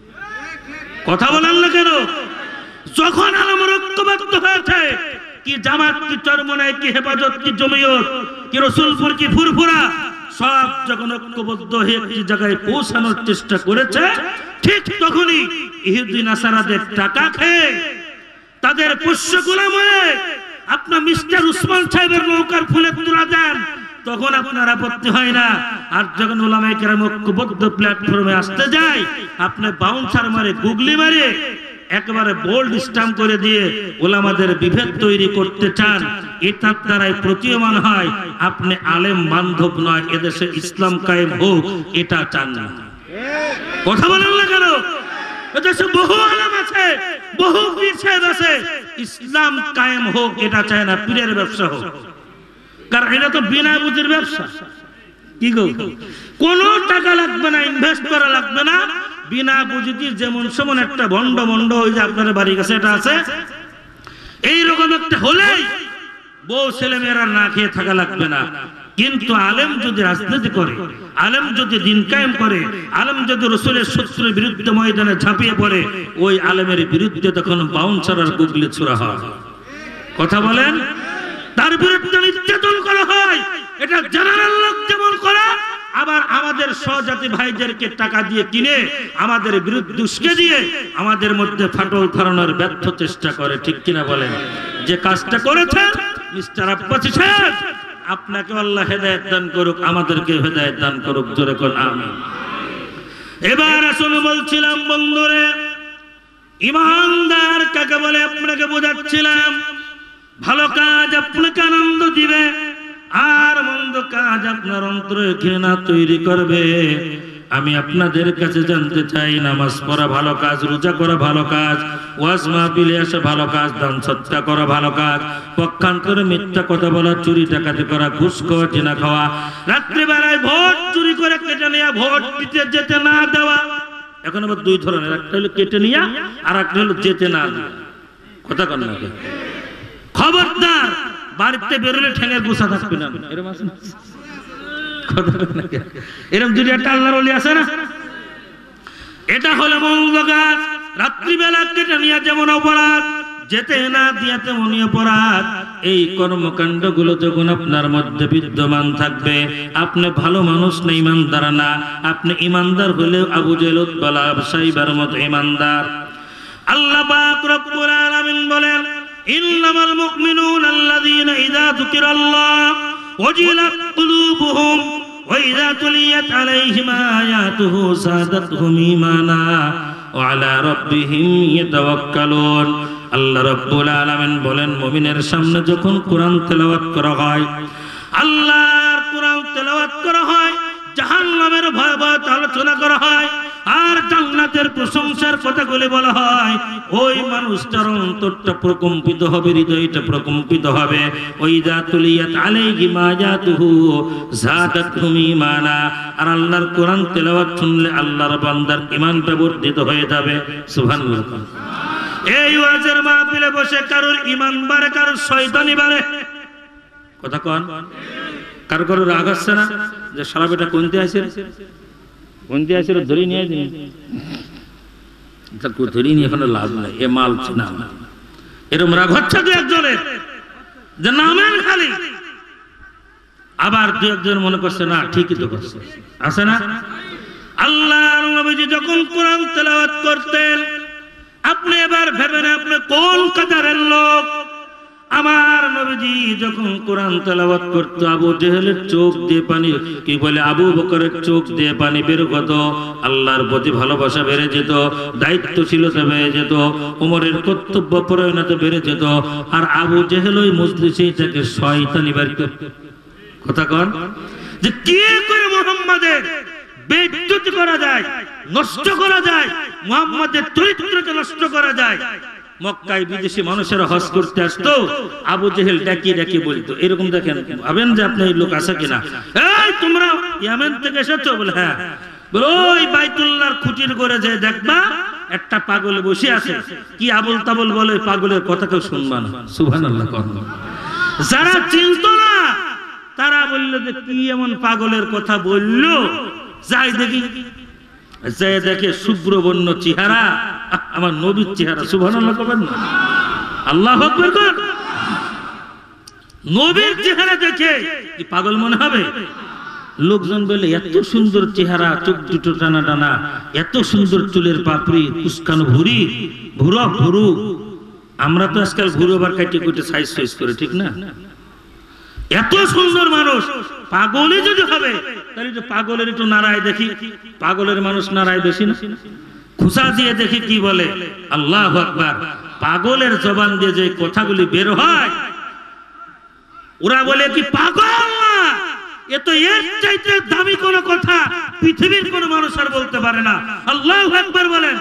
কথা বলেন না কেন? যখন আলেমরা ঐক্যবদ্ধ হয়েছে, কি জামাত, কি চরমনাই, কি হেফাজত, কি জমিয়ত, কি রসুলপুর, কি ফুরফুরা, সব যখন ঐক্যবদ্ধ হয়ে একটি জায়গায় পৌঁছানোর চেষ্টা করেছে, ঠিক তখনই ইহুদি নাসারাদের টাকা খেয়ে তাদের পোষ্য গোলাম হয়ে আপনার মিস্টার উসমান সাহেবের নৌকার ফুলে তুলা দেন, তখন আপনার আপত্তি হয় না। আর যখন উলামায়ে কেরাম ঐক্যবদ্ধ প্ল্যাটফর্মে আসতে যায়, আপনি বাউন্সার মারে, গুগলি মারে, একেবারে বোল্ড স্ট্যাম্প করে দিয়ে উলামাদের বিভেদ তৈরি করতে চান। এটার দ্বারাই প্রতীয়মান হয় আপনি আলেম বান্ধব নয়, এদেশে ইসলাম কায়েম হোক এটা চান না। কথা বলেন না কেন? এদেশে বহু আলেম আছে, বহু পীর সাহেব আছে, ইসলাম কায়েম হোক এটা চায় না, পীরের ব্যবসা হোক। কারণ এটা তো বিনা পুঁজির ব্যবসা। কি গো, কোনো টাকা লাগবে না, ইনভেস্ট করা লাগবে না, বিনা পুঁজিতে যেমন সেমন একটা ভণ্ড মন্ড ওই যে আপনার বাড়ির কাছে এটা আছে, এইরকম একটা হলেই বউ ছেলে মেয়েরা না খেয়ে থাকা লাগবে না। কিন্তু আলেম যদি রাজনীতি করে, আলেম যদি দিন কায়েম করে, আলেম যদি রসুলের শত্রুর বিরুদ্ধে ময়দানে ঝাঁপিয়ে পড়ে, ওই আলেমের বিরুদ্ধে তখন বাউন্সার আর গুগলি ছোড়া হয়। কথা বলেন। তার বিরুদ্ধে নির্যাতন করা হয়, এটা জেনারেল লোক যেমন করে, আবার আমাদের সহজাতি ভাইদেরকে টাকা দিয়ে কিনে আমাদের বিরুদ্ধে উস্কে দিয়ে আমাদের মধ্যে ফাটল ধরানোর ব্যর্থ চেষ্টা করে। ঠিক কিনা বলেন? যে কাজটা করেছেন মিস্টার আব্বাসী সাহেব, আপনাকে আল্লাহ হেদায়েত দান করুক, আমাদেরকে হেদায়েত দান করুক, জোরে কোন আমিন। এবার আসলে বলছিলাম বন্ধুরে, ইমানদার কাকে বলে আপনাকে বোঝাচ্ছিলাম। ভালো কাজ আপনাকে আনন্দ দিবে, আর মন্দ কাজ আপনার অন্তরে ঘৃণা তৈরি করবে। আমি আপনাদের কাছে জানতে চাই, নামাজ পড়া ভালো কাজ, রোজা করা ভালো কাজ, ওয়াজ মাহফিলে আসা ভালো কাজ, দান সদকা করা ভালো কাজ, পক্ষান্তরে মিথ্যা কথা বলা, চুরি ডাকাতি করা, ঘুষ খাওয়া, জিনা খাওয়া, রাত্রিবেলায় ভোট চুরি করে কেটে নেওয়া, ভোট দিতে যেতে না দেওয়া। এখন আবার দুই ধরনের, একটা হলো কেটে নেওয়া আর একটা হলো যেতে না দেওয়া। কথা কন না? খবরদার, বাড়িতে বেরোলে ঠেঙের গুছা থাকবে না, এরকম আছে না? এরকম যদি একটা আল্লাহর ওলি আছে না, এটা হলো মন্দ কাজ। রাত্রিবেলা কেটে নিয়ে যেমন অপরাধ, যেতে না দিয়া তেমনই অপরাধ। এই কর্মকাণ্ড গুলো যখন আপনার মধ্যে বিদ্যমান থাকবে, আপনি ভালো মানুষ না, ইমানদার না। আপনি ইমানদার হলেও আবু জেহেল উতবা আবু সাইবার মতো ইমানদার। আল্লাহ পাক রব্বুল আলামিন বলেন, ইন্নামাল মুমিনুনা আল্লাযীনা ইযা যুকিরাল্লাহ ওয়াজিলাত কুলুবুহুম ওয়া ইযা তুলিয়াত আলাইহিম আয়াতুহু যাদাতহুম ঈমানা ওয়া আলা রাব্বিহিম ইয়াতাওয়াক্কালুন। আল্লাহ রাব্বুল আলামিন বলেন, মুমিনের সামনে যখন কোরআন তেলাওয়াত করা হয়, আল্লাহর কোরআন তেলাওয়াত করা হয়, জাহান্নামের ভয়াবহতা আলোচনা করা হয়, আর জান্নাতের প্রশংসার কথাগুলি বলা হয়, ওই মানুষটার অন্তরটা প্রকম্পিত হবে, হৃদয়টা প্রকম্পিত হবে। ওয়াইযা তুলিয়াত আলাইহিম আয়াতুহু যাদাতহুম ঈমানা। আর আল্লাহর কোরআন তেলাওয়াত শুনলে আল্লাহর বান্দার ঈমানটা বর্ধিত হয়ে যাবে। সুবহানাল্লাহ। এই ওয়াজের মাহফিলে বসে কারোর ঈমান বাড়ে, কারোর শয়তানি বাড়ে। কথা কোন? কারো কারো রাগ আসছে না যে সারা বেটা কোনতে আছে, কোনতে আছে, ধরে নিয়ে দিন, ধরে নিয়ে এখন লাভ নাই, এ মাল না। এরকম রাগ হচ্ছে তো একজনের যে নামের খালি। আবার দু একজন মনে করছে না ঠিকই তো করছে, আছে না? আল্লাহর নবীজি যখন কোরআন তেলাওয়াত করতেন, আপনি এবার ভেবেন আপনি কোন কাতারের লোক। আমার নবীজি যখন কোরআন তেলাওয়াত করতো, আবু জেহেলের চোখ দিয়ে পানি, কি বলে, আবু বকরের চোখ দিয়ে পানি বের হতো, আল্লাহর প্রতি ভালোবাসা বেড়ে যেত, দায়িত্বশীলতা বেড়ে যেত, ওমরের কর্তব্য পরায়ণতা বেড়ে যেত। আর আবু জেহেল ওই মজলিসে তাকে শয়তানি বের করত। কথা কন যে কি করে মুহাম্মাদের বেইজ্জতি করা যায়, নষ্ট করা যায়, মুহাম্মাদের চরিত্রকে নষ্ট করা যায়। মক্কায় বিদেশি মানুষেরা হজ করতে আসতো, আবু জেহেল ডাকিয়ে ডাকিয়ে বলতো, এরকম দেখেন ভাবেন যে আপনার এই লোক আছে কিনা, এই তোমরা ইয়ামেন থেকে এসেছো? বলে হ্যাঁ। বলে ওই বাইতুল্লাহর খুঁটির করে যে দেখবা একটা পাগল বসে আছে, কি আবল তাবল বলে, পাগলের কথা কেউ শুনবা না। সুবহানাল্লাহ। যারা চিনত না তারা বললো যে কি এমন পাগলের কথা বললো, যাই দেখি। যে দেখে শুভ্রবর্ণ চেহারা, আমার নবীর চেহারা। সুবহানাল্লাহ করবেন না? আল্লাহু আকবার কর। নবীর চেহারা দেখে কি পাগল মনে হবে? লোকজন বলে এত সুন্দর চেহারা, চোখ দুটো টানা টানা, এত সুন্দর চুলের পাপড়ি, কুসকানো ভুরি, ভুরু। আমরা তো আজকাল ভুরু আবার কাটিয়ে কুটে সাইজ সাইজ করে, ঠিক না? এত সুন্দর মানুষ পাগলই যদি হবে, তাহলে তো পাগলের একটু নাড়ায় দেখি, পাগলের মানুষ নাড়ায় বেশি না? খুশা দিয়ে দেখি কি বলে। আল্লাহু আকবার। পাগলের জবান দিয়ে যে কথাগুলি বের হয়, ওরা বলে কি পাগল না, এ তো এর চাইতে দামি কোন কথা পৃথিবীর কোন মানুষ আর বলতে পারে না। আল্লাহু আকবার বলেন।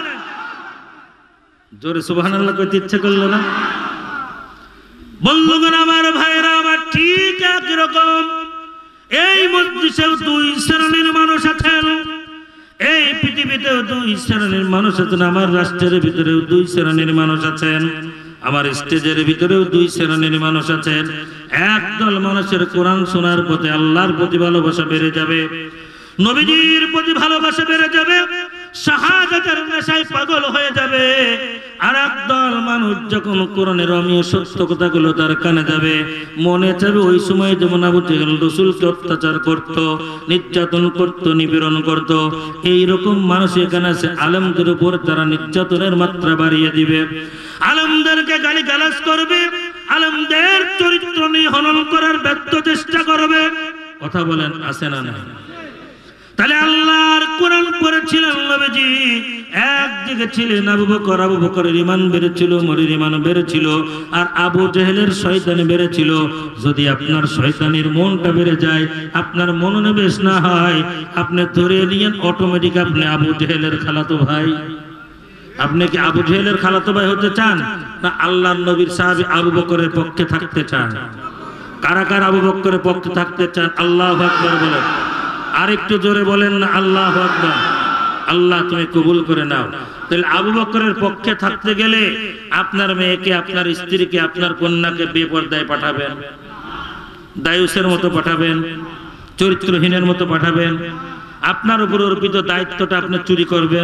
জোরে সুবহানাল্লাহ কইতে ইচ্ছে করলো না? বন্ধুগণ আমার, ভাইরা আমার, ঠিক একরকম এই মজলিসেও দুই শ্রেণীর মানুষ আছেন, এই পৃথিবীতেও দুই শ্রেণীর মানুষ আছেন, আমার রাষ্ট্রের ভিতরেও দুই শ্রেণীর মানুষ আছেন, আমার স্টেজের ভিতরেও দুই শ্রেণীর মানুষ আছেন। একদল মানুষের কোরআন শোনার প্রতি, আল্লাহর প্রতি ভালোবাসা বেড়ে যাবে, নবীজির প্রতি ভালোবাসা বেড়ে যাবে, শাহাদাতের নেশায় পাগল হয়ে যাবে। আর একদল মানুষ যখন কোরআনের অমীয় সত্য কথাগুলো তার কানে যাবে, মনে যাবে ওই সময় যেমন আবু জেহেল রাসূলকে অত্যাচার করত, নির্যাতন করত, নিপীড়ন করত, এইরকম মানুষ এখানে আছে। আলেমদের উপর তারা নির্যাতনের মাত্রা বাড়িয়ে দিবে, আলেমদেরকে গালিগালাজ করবে, আলেমদের চরিত্র নিয়ে হনন করার ব্যর্থ চেষ্টা করবে। কথা বলেন, আছে না নাই? তাহলে আল্লাহর কোরআন পড়েছিলেন নবীজি, একদিকে ছিলেন আবু বকর, আবু বকরের ঈমান বেড়েছিল, ওমরের ঈমান বেড়েছিল, আর আবু জেহেলের শয়তানি বেড়েছিল। যদি আপনার শয়তানির মনটা বেড়ে যায়, আপনার মনোনিবেশ না হয়, আপনি ধরে নিয়েন অটোমেটিক আপনি আবু জেহেলের খালাতো ভাই। আপনি কি আবু জেহেলের খালাতো ভাই হতে চান, না আল্লাহর নবীর সাহাবী আবু বকরের পক্ষে থাকতে চান? কারা কারা আবু বকরের পক্ষে থাকতে চান? আল্লাহু আকবার বলেন। আরেকটু জোরে বলেন না আল্লাহু আকবার। আল্লাহ তুমি কবুল করে নাও। তাহলে আবু বকরের পক্ষে থাকতে গেলে আপনার মেয়েকে, আপনার স্ত্রীকে, আপনার কন্যাকে বেপরদায় পাঠাবেন, দায়ুসের মতো পাঠাবেন, চরিত্রহীনের মতো পাঠাবেন, আপনার উপর অর্পিত দায়িত্বটা আপনি চুরি করবেন।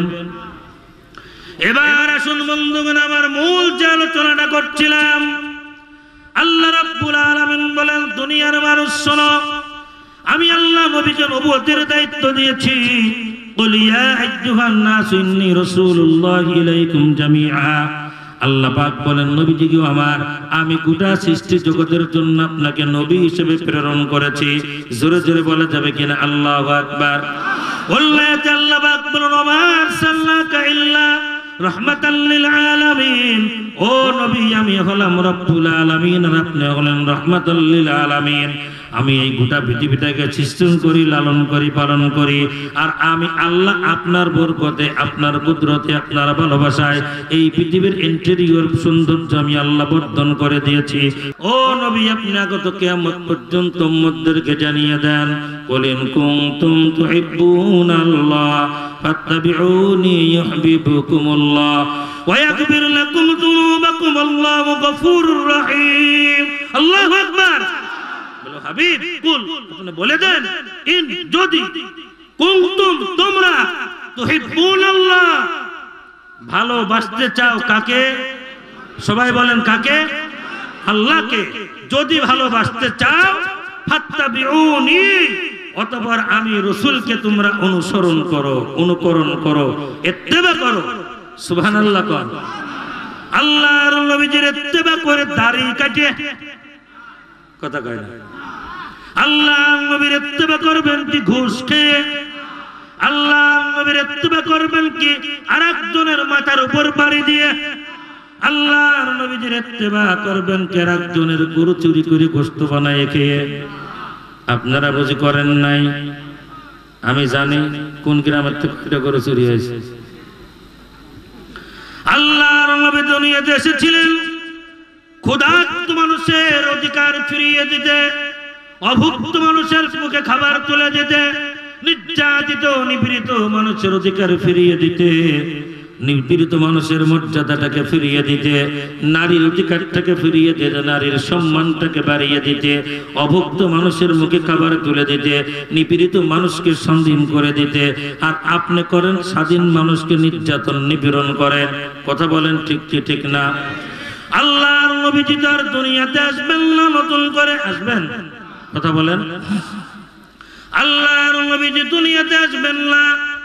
এবার আসুন বন্ধুগণ, আমার মূল যে আলোচনাটা করছিলাম, আল্লাহ রাব্বুল আলামিন বলেন, দুনিয়ার মানুষ শোনো, আমি আল্লাহ নবীকে নবুয়তের দায়িত্ব দিয়েছি। কুল ইয়া আইয়ুহান নাস ইন্নী রাসূলুল্লাহি ইলাইকুম জামিআ। আল্লাহ পাক বলেন, নবীজিও আমার, আমি গোটা সৃষ্টি জগতের জন্য আপনাকে নবী হিসেবে প্রেরণ করেছি। জোরে জোরে বলা যাবে কিনা আল্লাহু আকবার। আল্লাহ পাক বলেন, ওয়া আরসালনাকা ইল্লা রাহমাতাল লিল আলামিন। ও নবী, আমি হলাম রব্বুল আলামিন, আর আপনি হলেন রাহমাতাল লিল আলামিন। আমি এই গোটা পৃথিবীটাকে সৃষ্টি করি, লালন করি, পালন করি, আর আমি আল্লাহ আপনার বরকতে, আপনার কুদরতে, আপনার ভালোবাসায় এই পৃথিবীর ইন্টেরিয়র সৌন্দর্য আমি আল্লাহ বর্ধন করে দিয়েছি। ও নবী, আপনি আগত কিয়ামত পর্যন্ত উম্মতদেরকে জানিয়ে দেন, কুল ইন কুনতুম তুহিব্বুনাল্লাহ ফাত্তাবিউনি ইউহিব্বুকুমুল্লাহ ওয়া ইয়াগফির লাকুম যুনুবাকুম, আল্লাহু গফুরুর রহিম। আল্লাহু আকবার। হাবিব কুল, আপনি বলে দেন, ইন যদি কুনতুম, তোমরা, তুহিব্বুনাল্লাহ, ভালোবাসতে চাও কাকে? সবাই বলেন কাকে? আল্লাহকে যদি ভালোবাসতে চাও ফাত্তাবিউনি, অতঃপর আমি রাসূলকে তোমরা অনুসরণ করো, অনুকরণ করো, ইত্তেবা করো। সুবহানাল্লাহ কোন। আল্লাহর নবীজির ইত্তেবা করে দাড়ি কাটে কথা কয় না। আল্লাহর নবীর ইত্তেবা করবেন কি ঘুষ খেয়ে? আল্লাহর নবীর ইত্তেবা করবেন কি আরেকজনের মাথার উপর বাড়ি দিয়ে? আল্লাহর নবীজির ইত্তেবা করবেন কি আরেকজনের গরু চুরি করে গোশত বানায় খেয়ে? আপনারা বুঝি করেন নাই? আমি জানি কোন গ্রামের থেকে গরু চুরি হয়েছে। আল্লাহর নবী দুনিয়াতে এসেছিলেন ক্ষুধার্ত মানুষের অধিকার ফিরিয়ে দিতে, অভুক্ত মানুষের মুখে খাবার তুলে দিতে, নির্যাতিত নিপীড়িত মানুষের অধিকার ফিরিয়ে দিতে, নিপীড়িত মানুষের মর্যাদাটাকে ফিরিয়ে দিতে, নারীর অধিকারটাকে ফিরিয়ে দিতে, নারীর সম্মানটাকে বাড়িয়ে দিতে, অভুক্ত মানুষের মুখে খাবার তুলে দিতে, নিপীড়িত মানুষকে স্বাধীন করে দিতে। আর আপনি করেন স্বাধীন মানুষকে নির্যাতন নিপীড়ন করেন। কথা বলেন ঠিক কি ঠিক না? আল্লাহর নবীজি তার দুনিয়াতে আসবেন না নতুন করে আসবেন? কথা বলেন। আল্লাহর নবীজি দুনিয়াতে আসবেন না,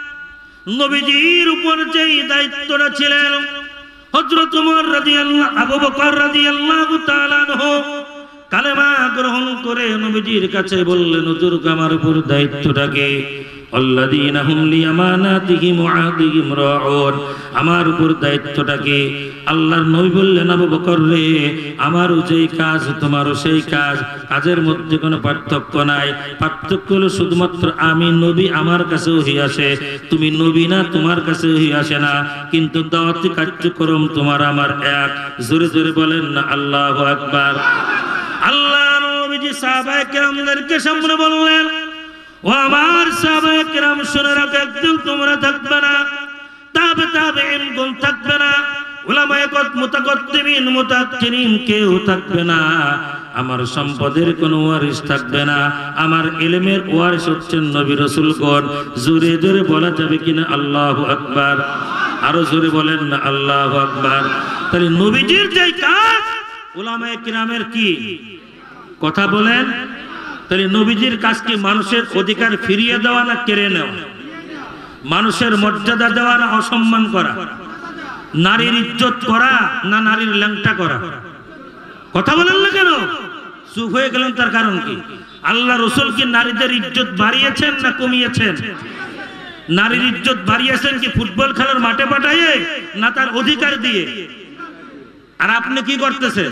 নবীজির উপর যেই দায়িত্বটা ছিলেন হযরত ওমর রাদিয়াল্লাহু, আবু বকর রাদিয়াল্লাহু তাআলা আনহু কালেমা গ্রহণ করে নবীজির কাছে বললেন, হুজুর আমার উপর দায়িত্বটা কি? আল্লাযীনা হুম লিআমানাতিহিম ওয়া আহদিহিম রাউন, আমার উপর দায়িত্বটা কি? আল্লাহর নবী বললেন, আবু বকর রে, আমারও যেই কাজ তোমারও সেই কাজ, কাজের মধ্যে কোনো পার্থক্য নাই। পার্থক্য হলো শুধুমাত্র আমি নবী, আমার কাছে ওহী আসে, তুমি নবী না, তোমার কাছে ওহী আসে না, কিন্তু দাওয়াতি কার্যক্রম তোমার আমার এক। জোরে জোরে বলেন না আল্লাহু আকবার। আল্লাহর নবীজি সাহাবায়ে কেরামদেরকে সামনে বললেন, ও আমার সাহাবায়ে কেরাম শুনে রাখো, একদম তোমরা থাকবে না, তাবেঈন গুণ থাকবে না, উলামায়ে মুতাকদ্দিমিন মুতাআখিরিন কেউ থাকবে না, আমার সম্পদের কোনো ওয়ারিস থাকবে না, আমার ইলমের ওয়ারিস হচ্ছেন নবী রাসূলগণ। জোরে জোরে বলা যাবে কিনা আল্লাহু আকবার? আরো জোরে বলেন না আল্লাহু আকবার। তাহলে নবীজির যে কাজ উলামায়ে কিরামের কি? কথা বলেন। তাহলে নবীজির কাজ কি মানুষের অধিকার ফিরিয়ে দেওয়া না কেড়ে নেওয়া? মানুষের মর্যাদা দেওয়া না অসম্মান করা? নারীর ইজ্জত করা না নারীর ল্যাংটা করা? কথা বলেন না কেন? চুপ হয়ে গেলেন, তার কারণ কি? আল্লাহ রাসূল কি নারীদের ইজ্জত বাড়িয়েছেন না কমিয়েছেন? নারীর ইজ্জত বাড়িয়েছেন কি ফুটবল খেলার মাঠে পাঠাইয়ে না তার অধিকার দিয়ে? আর আপনি কি করতেছেন?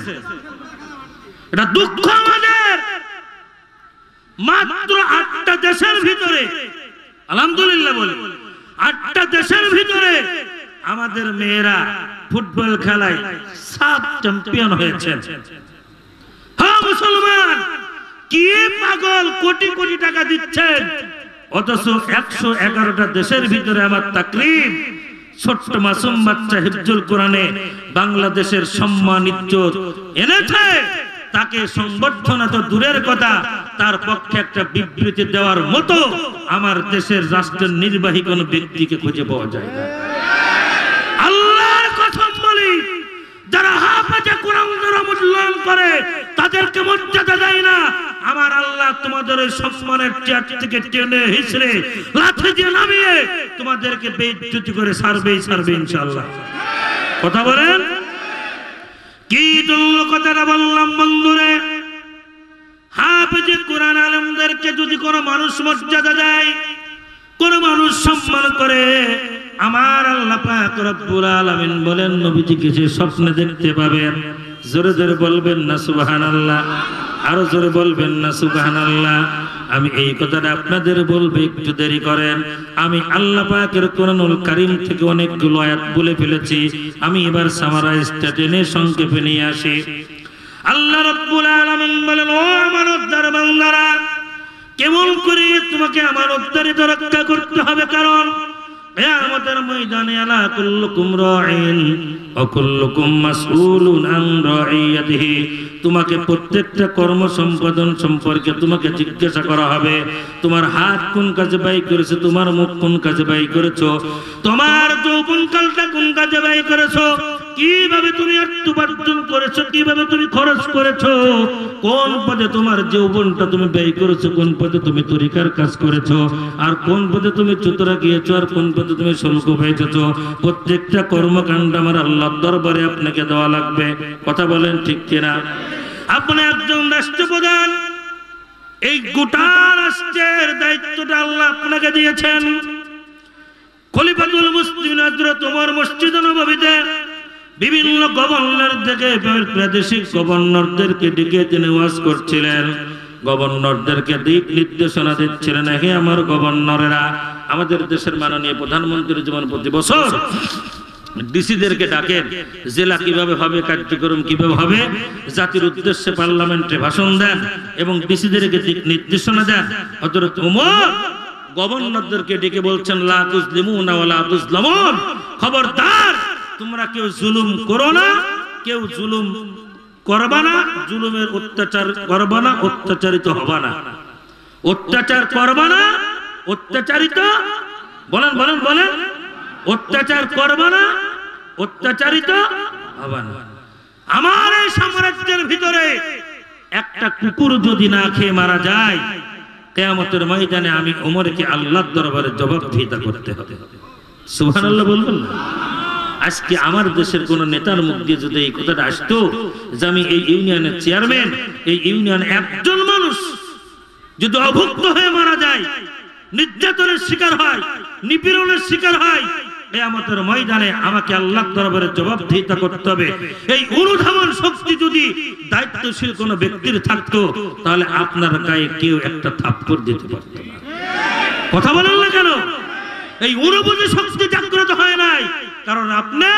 এটা দুঃখ আমাদের। মাত্র 8টা দেশের ভিতরে, আলহামদুলিল্লাহ বলি, 8টা দেশের ভিতরে আমাদের মেয়েরা ফুটবল খেলায় সাব চ্যাম্পিয়ন হয়েছে। হ্যাঁ মুসলমান, কি পাগল কোটি কোটি টাকা দিচ্ছেন, অথচ 111টা দেশের ভিতরে আমার তাকরীম ছোট্ট মাসুম বাচ্চা হিফজুল কোরআনে বাংলাদেশের সম্মান ইজ্জত এনেছে। তাকে সংবর্ধনা তো দূরের কথা, তার পক্ষে একটা বিবৃতি দেওয়ার মতো আমার দেশের রাষ্ট্রের নির্বাহী কোন ব্যক্তিকে খুঁজে পাওয়া যায় না। আল্লাহর কসম বলি, যারা হাফেজে কোরআন দ্বারা মূল্যায়ন করে তাদেরকে মর্যাদা দেয় না, আমার আল্লাহ তোমাদের ওই সম্মানের চেয়ার থেকে টেনে হিসড়ে লাথি দিয়ে নামিয়ে তোমাদেরকে বেইজ্জতি করে ছাড়বে ইনশাআল্লাহ। কথা বলেন। কি জন্য কথাটা বললাম বন্ধুরে? হাফেজে কোরআন আলেমদেরকে যদি কোনো মানুষ মর্যাদা দেয়, কোন মানুষ সম্মান করে, আমার আল্লাহ পাক রব্বুল আলামিন বলেন নবীজিকে যে স্বপ্নে দেখতে পাবেন। জোরে জোরে বলবেন না সুবহানাল্লাহ? আরো জোরে বলবেন না সুবহানাল্লাহ? আমি এই কথাটা আপনাদের বলবো, একটু দেরি করেন। আমি আল্লাহ পাকের কোরআনুল কারীম থেকে অনেকগুলো আয়াত বলে ফেলেছি, আমি এবার সামারাইজটা টেনে সংক্ষেপে নিয়ে আসি। আল্লাহ রাব্বুল আলামিন বলেন, ও আমানতদার বান্দারা, কেমন করে তোমাকে আমানতদারিতা রক্ষা করতে হবে? কারণ কিয়ামতের ময়দানে আলা কুল্লুকুম রাঈন ওয়া কুল্লুকুম মাসউলুন আন রাইয়াতিহি, তোমাকে প্রত্যেকটা কর্ম সম্পাদন সম্পর্কে তোমাকে জিজ্ঞাসা করা হবে। তোমার হাত কোন কাজে ব্যয় করেছে, তোমার মুখ কোন কাজে ব্যয় করেছো, তোমার যৌবনকালটা কোন কাজে ব্যয় করেছো, কিভাবে তুমি অর্থ উপার্জন করেছো, কিভাবে তুমি খরচ করেছো, কোন পদে তোমার যৌবনটা তুমি ব্যয় করেছো, কোন পদে তুমি তরিকার কাজ করেছো, আর কোন পদে তুমি চতুরা গিয়েছো, আর কোন পদে তুমি শুল্ক পেয়েছো। প্রত্যেকটা কর্মকাণ্ড আমার আল্লাহর দরবারে আপনাকে দেওয়া লাগবে। কথা বলেন ঠিক কিনা? আপনি একজন রাষ্ট্রপ্রধান, এই গোটা রাষ্ট্রের দায়িত্বটা আল্লাহ আপনাকে দিয়েছেন। খলিফাতুল মুসলিমিন হযরত ওমর মসজিদ নববীতে বিভিন্ন গভর্নর থেকে প্রাদেশিক গভর্নরদেরকে ডেকে তিনি ওয়াজ করছিলেন, গভর্নরদেরকে দিক নির্দেশনা দিচ্ছিলেন। হে আমার গভর্নরেরা, আমাদের দেশের মাননীয় প্রধানমন্ত্রী যেমন প্রতি বছর ডিসিদেরকে ডাকেন, জেলা কিভাবে হবে, কার্যক্রম কিভাবে হবে, জাতির উদ্দেশ্যে পার্লামেন্টে ভাষণ দেন এবং ডিসিদেরকে দিক নির্দেশনা দেন। হযরত ওমর গভর্নরদেরকে ডেকে বলছেন, লা তুজলিমুনা ওয়া লা তুজলামুন, খবরদার তোমরা কেউ জুলুম করো না, কেউ জুলুম করবা না, জুলুমের অত্যাচার করবা না, অত্যাচারিত হবা না। অত্যাচার করবা না, অত্যাচারিত, বলেন বলেন বলেন, অত্যাচার করবা না, অত্যাচারিত হবা না। আমার এই সাম্রাজ্যের ভিতরে একটা কুকুর যদি না খেয়ে মারা যায়, কিয়ামতের ময়দানে আমি ওমরকে আল্লাহর দরবারে জবাবদিহিতা করতে হবে। সুবহানাল্লাহ বলবেন না? আজকে আমার দেশের কোন নেতার মুখ দিয়ে যদি এই কথাটা আসতো যে আমি এই ইউনিয়নের চেয়ারম্যান, এই ইউনিয়ন একজন মানুষ যদি অভুক্ত হয়ে মারা যায়, নির্যাতনের শিকার হয়, নিপীড়নের শিকার হয়, কিয়ামতের ময়দানে আমাকে আল্লাহর দরবারে জবাবদিহিতা করতে হবে। এই অনুধাবন শক্তি যদি দায়িত্বশীল কোন ব্যক্তির থাকতো, তাহলে আপনার গায়ে কেউ একটা থাপ্পড় দিতে পারত না। কথা বলেন না কেন? এই অনুভূতি শক্তি জাগ্রত হয় নাই, কারণ আপনি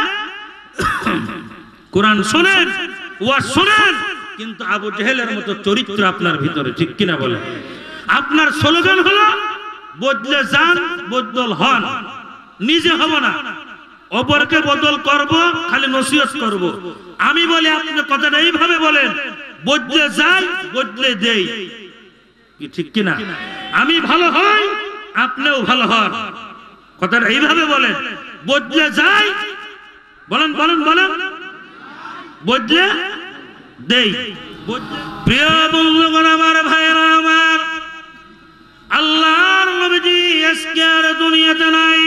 কোরআন শোনেন, ওয়াজ শোনেন, কিন্তু আবু জেহেলের মতো চরিত্র আপনার ভিতরে, ঠিক কিনা বলেন? আপনার স্লোগান হলো বদলে যান, বদল হন, নিজে হব না, অপরকে বদল করব, খালি নসিহত করব। আমি বলি আপনি কথাটা এইভাবে বলেন, বদলে যাই, বদলে দেই, কি ঠিক কিনা? আমি ভালো হই, আপনিও ভালো হন, কথাটা এইভাবে বলেন। বদলে যাই, বলেন বলেন বলেন, বদলে দেই। প্রিয় বন্ধুগণ, আমার ভাইরা আমার, আল্লাহর নবীজি আজকে আর দুনিয়াতে নাই।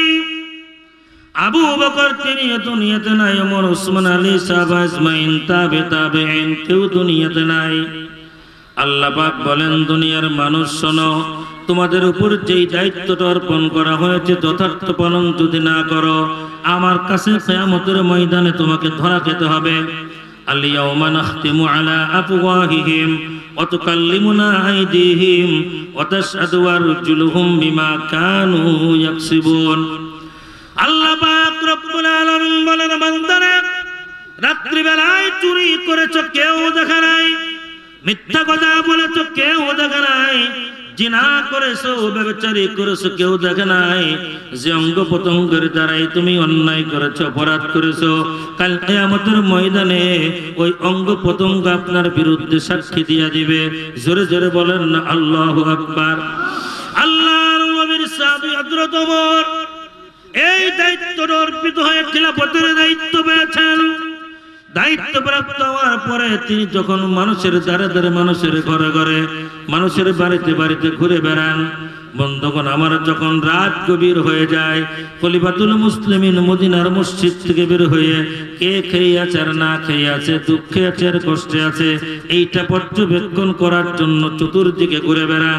আবু বকর তিনি দুনিয়াতে নাই, ওমর, ওসমান, আলী, সাহাবা, ইসমাইল, তাবেঈন কেউ দুনিয়াতে নাই। আল্লাহ পাক বলেন, দুনিয়ার মানুষ শোনো, তোমাদের উপর যেই দায়িত্বটা অর্পণ করা হয়েছে যথার্থ পালন যদি না করো, আমার কাছে কিয়ামতের ময়দানে তোমাকে ধরা খেতে হবে। আল-ইয়াওমা নাখতিমু আলা আফওয়াহিহিম ওয়া তুকাল্লিমুনা আইদিহিম ওয়া তাশহাদু আরজুলুহুম বিমা কানু ইয়াকসিবুন। আল্লাহ পাক রব্বুল আলামিন বলেন, বান্দারা, রাত্রি বেলায় চুরি করেছো, কেউ দেখে নাই, মিথ্যা কথা বলেছো, কেউ দেখে নাই, জিনা করেছো, ব্যভিচারী করেছো, কেউ দেখে নাই, যে অঙ্গ প্রত্যঙ্গের দ্বারাই তুমি অন্যায় করেছো, অপরাধ করেছো, কাল কিয়ামতের ময়দানে ওই অঙ্গ প্রত্যঙ্গ আপনার বিরুদ্ধে সাক্ষী দিয়ে দিবে। জোরে জোরে বলেন না আল্লাহু আকবার। আল্লাহর নবীর সাহাবী হযরত ওমর এই দায়িত্বটা অর্পিত হয়ে খিলাফতের দায়িত্ব পেয়েছেন। দায়িত্ব প্রাপ্ত হওয়ার পরে তিনি যখন মানুষের দ্বারে দ্বারে, মানুষের ঘরে ঘরে, মানুষের বাড়িতে বাড়িতে ঘুরে বেড়ান। বন্ধুগণ আমার, যখন রাত গভীর হয়ে যায়, খলিফাতুল মুসলিমিন মদিনার মসজিদ থেকে বের হয়ে কে খেয়ে আছে আর না খেয়ে আছে, দুঃখে আছে আর কষ্টে আছে, এইটা পর্যবেক্ষণ করার জন্য চতুর্দিকে ঘুরে বেড়ান।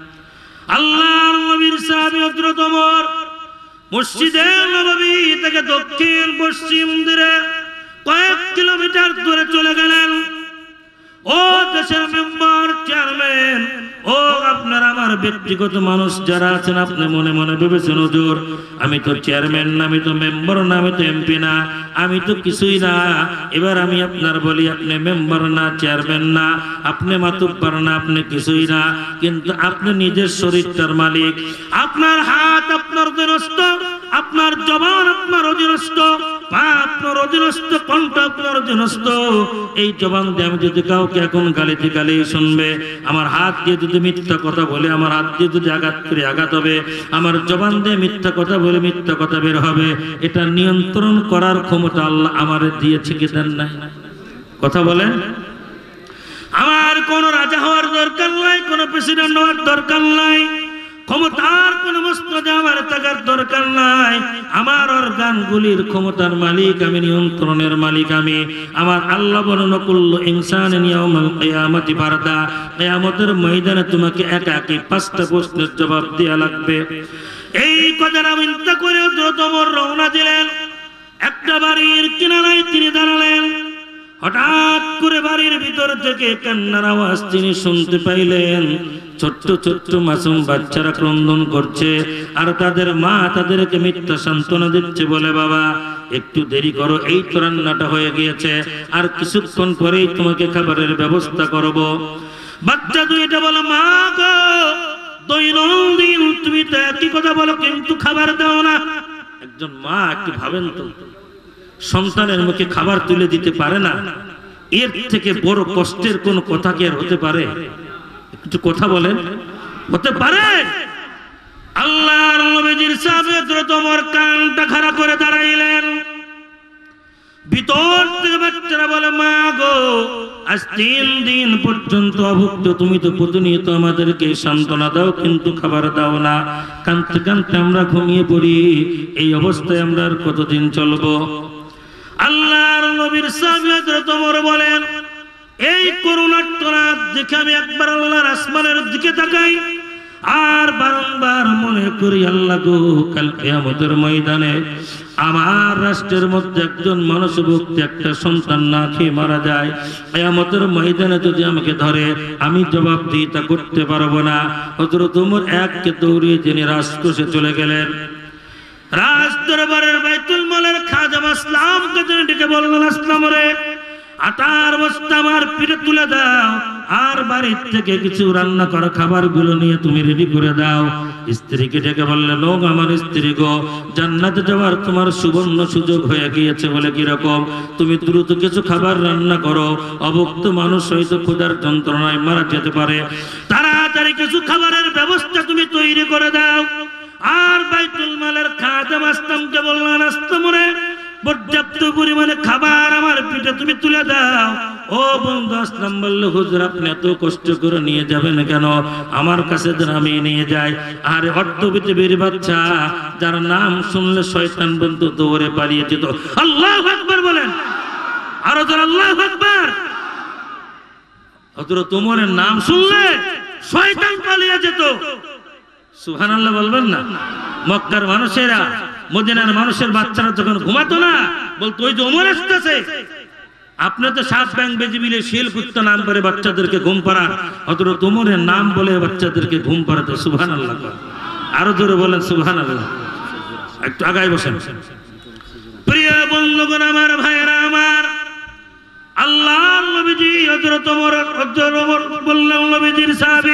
আল্লাহর নবীর সাহাবী হযরত ওমর মসজিদে নববী থেকে দক্ষিণ পশ্চিম দিকে কয়েক কিলোমিটার দূরে চলে গেলেন। ও দেশের মেম্বার, চেয়ারম্যান, ও আপনার আমার ব্যক্তিগত মানুষ যারা আছেন, আপনি মনে মনে ভেবেছেন, হুজুর আমি তো চেয়ারম্যান না, আমি তো মেম্বার না, আমি তো এমপি না, আমি তো কিছুই না। এবার আমি আপনার বলি, আপনি মেম্বার না, চেয়ারম্যান না, আপনি মাতুব্বর না, আপনি কিছুই না, কিন্তু আপনি নিজের শরীরটার মালিক। আপনার হাত, আপনার দরস্ত, আপনার জবান আপনার অধীনস্থ, পা আপনার অধীনস্থ, কণ্ঠ আপনার অধীনস্থ। এই জবান দিয়ে আমি যদি কাউকে এখন গালিতে গালি শুনবে, আমার হাত দিয়ে যদি মিথ্যা কথা বলে, আমার হাত দিয়ে যদি আঘাত করে আঘাত হবে, আমার জবান দিয়ে মিথ্যা কথা বলে মিথ্যা কথা বের হবে, এটা নিয়ন্ত্রণ করার ক্ষমতা আল্লাহ আমারে দিয়েছে কি দেন নাই? কথা বলেন। আমার কোন রাজা হওয়ার দরকার নাই, কোন প্রেসিডেন্ট হওয়ার দরকার নাই, ক্ষমতার কোন মস্তদে আমার থাকার দরকার নাই। আমার অর্গানগুলির ক্ষমতার মালিক আমি, নিয়ন্ত্রণের মালিক আমি। আমার আল্লাহ বলেন কুল্লু ইনসানিন ইয়াউমাল কিয়ামাতি ফারদা, কিয়ামতের ময়দানে তোমাকে একাকী 5টা প্রশ্নের জবাব দেয়া লাগবে। এই কথাটা চিন্তা করে হযরত ওমর রওনা দিলেন। একটা বাড়ির কিনারায় তিনি দাঁড়ালেন। হঠাৎ করে বাড়ির ভিতর থেকে কান্নার আওয়াজ তিনি শুনতে পাইলেন। ছোট্ট ছোট্ট মাসুম বাচ্চারা ক্রন্দন করছে, আর তাদের মা তাদেরকে মিথ্যা সান্ত্বনা দিচ্ছে, বলে বাবা একটু দেরি করো, এই তো রান্নাটা হয়ে গিয়েছে, আর কিছুক্ষণ পরেই তোমাকে খাবারের ব্যবস্থা করব। বাচ্চা দুইটা বলে মা গো, দৈনন্দিন তুমি তো একই কথা বলো কিন্তু খাবার দাও না। একজন মা একটু ভাবেন তো, সন্তানের মুখে খাবার তুলে দিতে পারে না, এর থেকে বড় কষ্টের কোন কথা কি আর হতে পারে? একটু কথা বলেন, হতে পারে? আল্লাহর নবীজির সাহাবী হযরত ওমর কানটা খাড়া করে দাঁড়াইলেন। ভিতর থেকে বাচ্চারা বলে মা গো, আজ 3 দিন পর্যন্ত অভুক্ত, তুমি তো প্রতিনিয়ত আমাদেরকে সান্ত্বনা দাও কিন্তু খাবার দাও না। কাঁদতে কাঁদতে আমরা ঘুমিয়ে পড়ি, এই অবস্থায় আমরা আর কতদিন চলবো? আল্লাহর নবীর সাহাবী হযরত ওমর বলেন, এই করুণার রাত দেখে আমি একবার আল্লাহর আসমানের দিকে তাকাই, আর বারংবার মনে করি আল্লাহ গো, কাল কিয়ামতের ময়দানে আমার রাষ্ট্রের মধ্যে একজন মানুষ ভুক্ত একটা সন্তান না খেয়ে মারা যায়, কিয়ামতের ময়দানে যদি আমাকে ধরে আমি জবাবদিহিতা করতে পারবো না। হযরত ওমর এককে দৌড়িয়ে যিনি রাজকোষে চলে গেলেন। রাজ দরবারের বাইতুল মালের খাদেম আসলামকে তিনি ডেকে বললেন, আসলাম রে, আটার বস্তা আমার পিঠে তুলে দাও, আর বাড়ির থেকে কিছু রান্না করা খাবারগুলো নিয়ে তুমি রেডি করে দাও। স্ত্রীকে ডেকে বললেন, ও আমার স্ত্রী গো, জান্নাতে যাওয়ার তোমার সুবর্ণ সুযোগ হয়ে গিয়েছে। বলে কিরকম? তুমি দ্রুত কিছু খাবার রান্না করো, অভুক্ত মানুষ হয়তো ক্ষুধার যন্ত্রণায় মারা যেতে পারে, তাড়াতাড়ি কিছু খাবারের ব্যবস্থা তুমি তৈরি করে দাও। আর বাইতুল মালের খাদেম আসলামকে বললেন, আসলাম রে, পর্যাপ্ত পরিমাণে খাবার আমার পিঠে তুমি তুলে দাও। ও বন্ধু আসলাম বলল, হুজুর আপনি এত কষ্ট করে নিয়ে যাবেন কেন? আমার কাছে আমি নিয়ে যাই। আর অর্ধবিত্তের বাচ্চা যার নাম শুনলে শয়তান বন্ধু দৌড়ে পালিয়ে যেত। আল্লাহু আকবার বলেন, আরো জোরে আল্লাহু আকবার। হযরত ওমরের নাম শুনলে শয়তান পালিয়ে যেত। সুবহানাল্লাহ বলবেন না? মক্কার মানুষেরা, মদিনার মানুষের বাচ্চারা যখন ঘুমাতো না, বলতো ওই যে ওমর আসতেছে। আপনি তো 7 ব্যাংক বেজিবিলে শিল কুত্তা নাম করে বাচ্চাদেরকে ঘুম পাড়ান, হযরত ওমরের নাম বলে বাচ্চাদেরকে ঘুম পাড়াতো। সুবহানাল্লাহ, আরো জোরে বলেন সুবহানাল্লাহ। একটু আগায় বসেন। প্রিয় বন্ধুগণ আমার, ভাইরা আমার, আল্লাহর নবীজি হযরত ওমর বললেন, নবীজির সাহাবী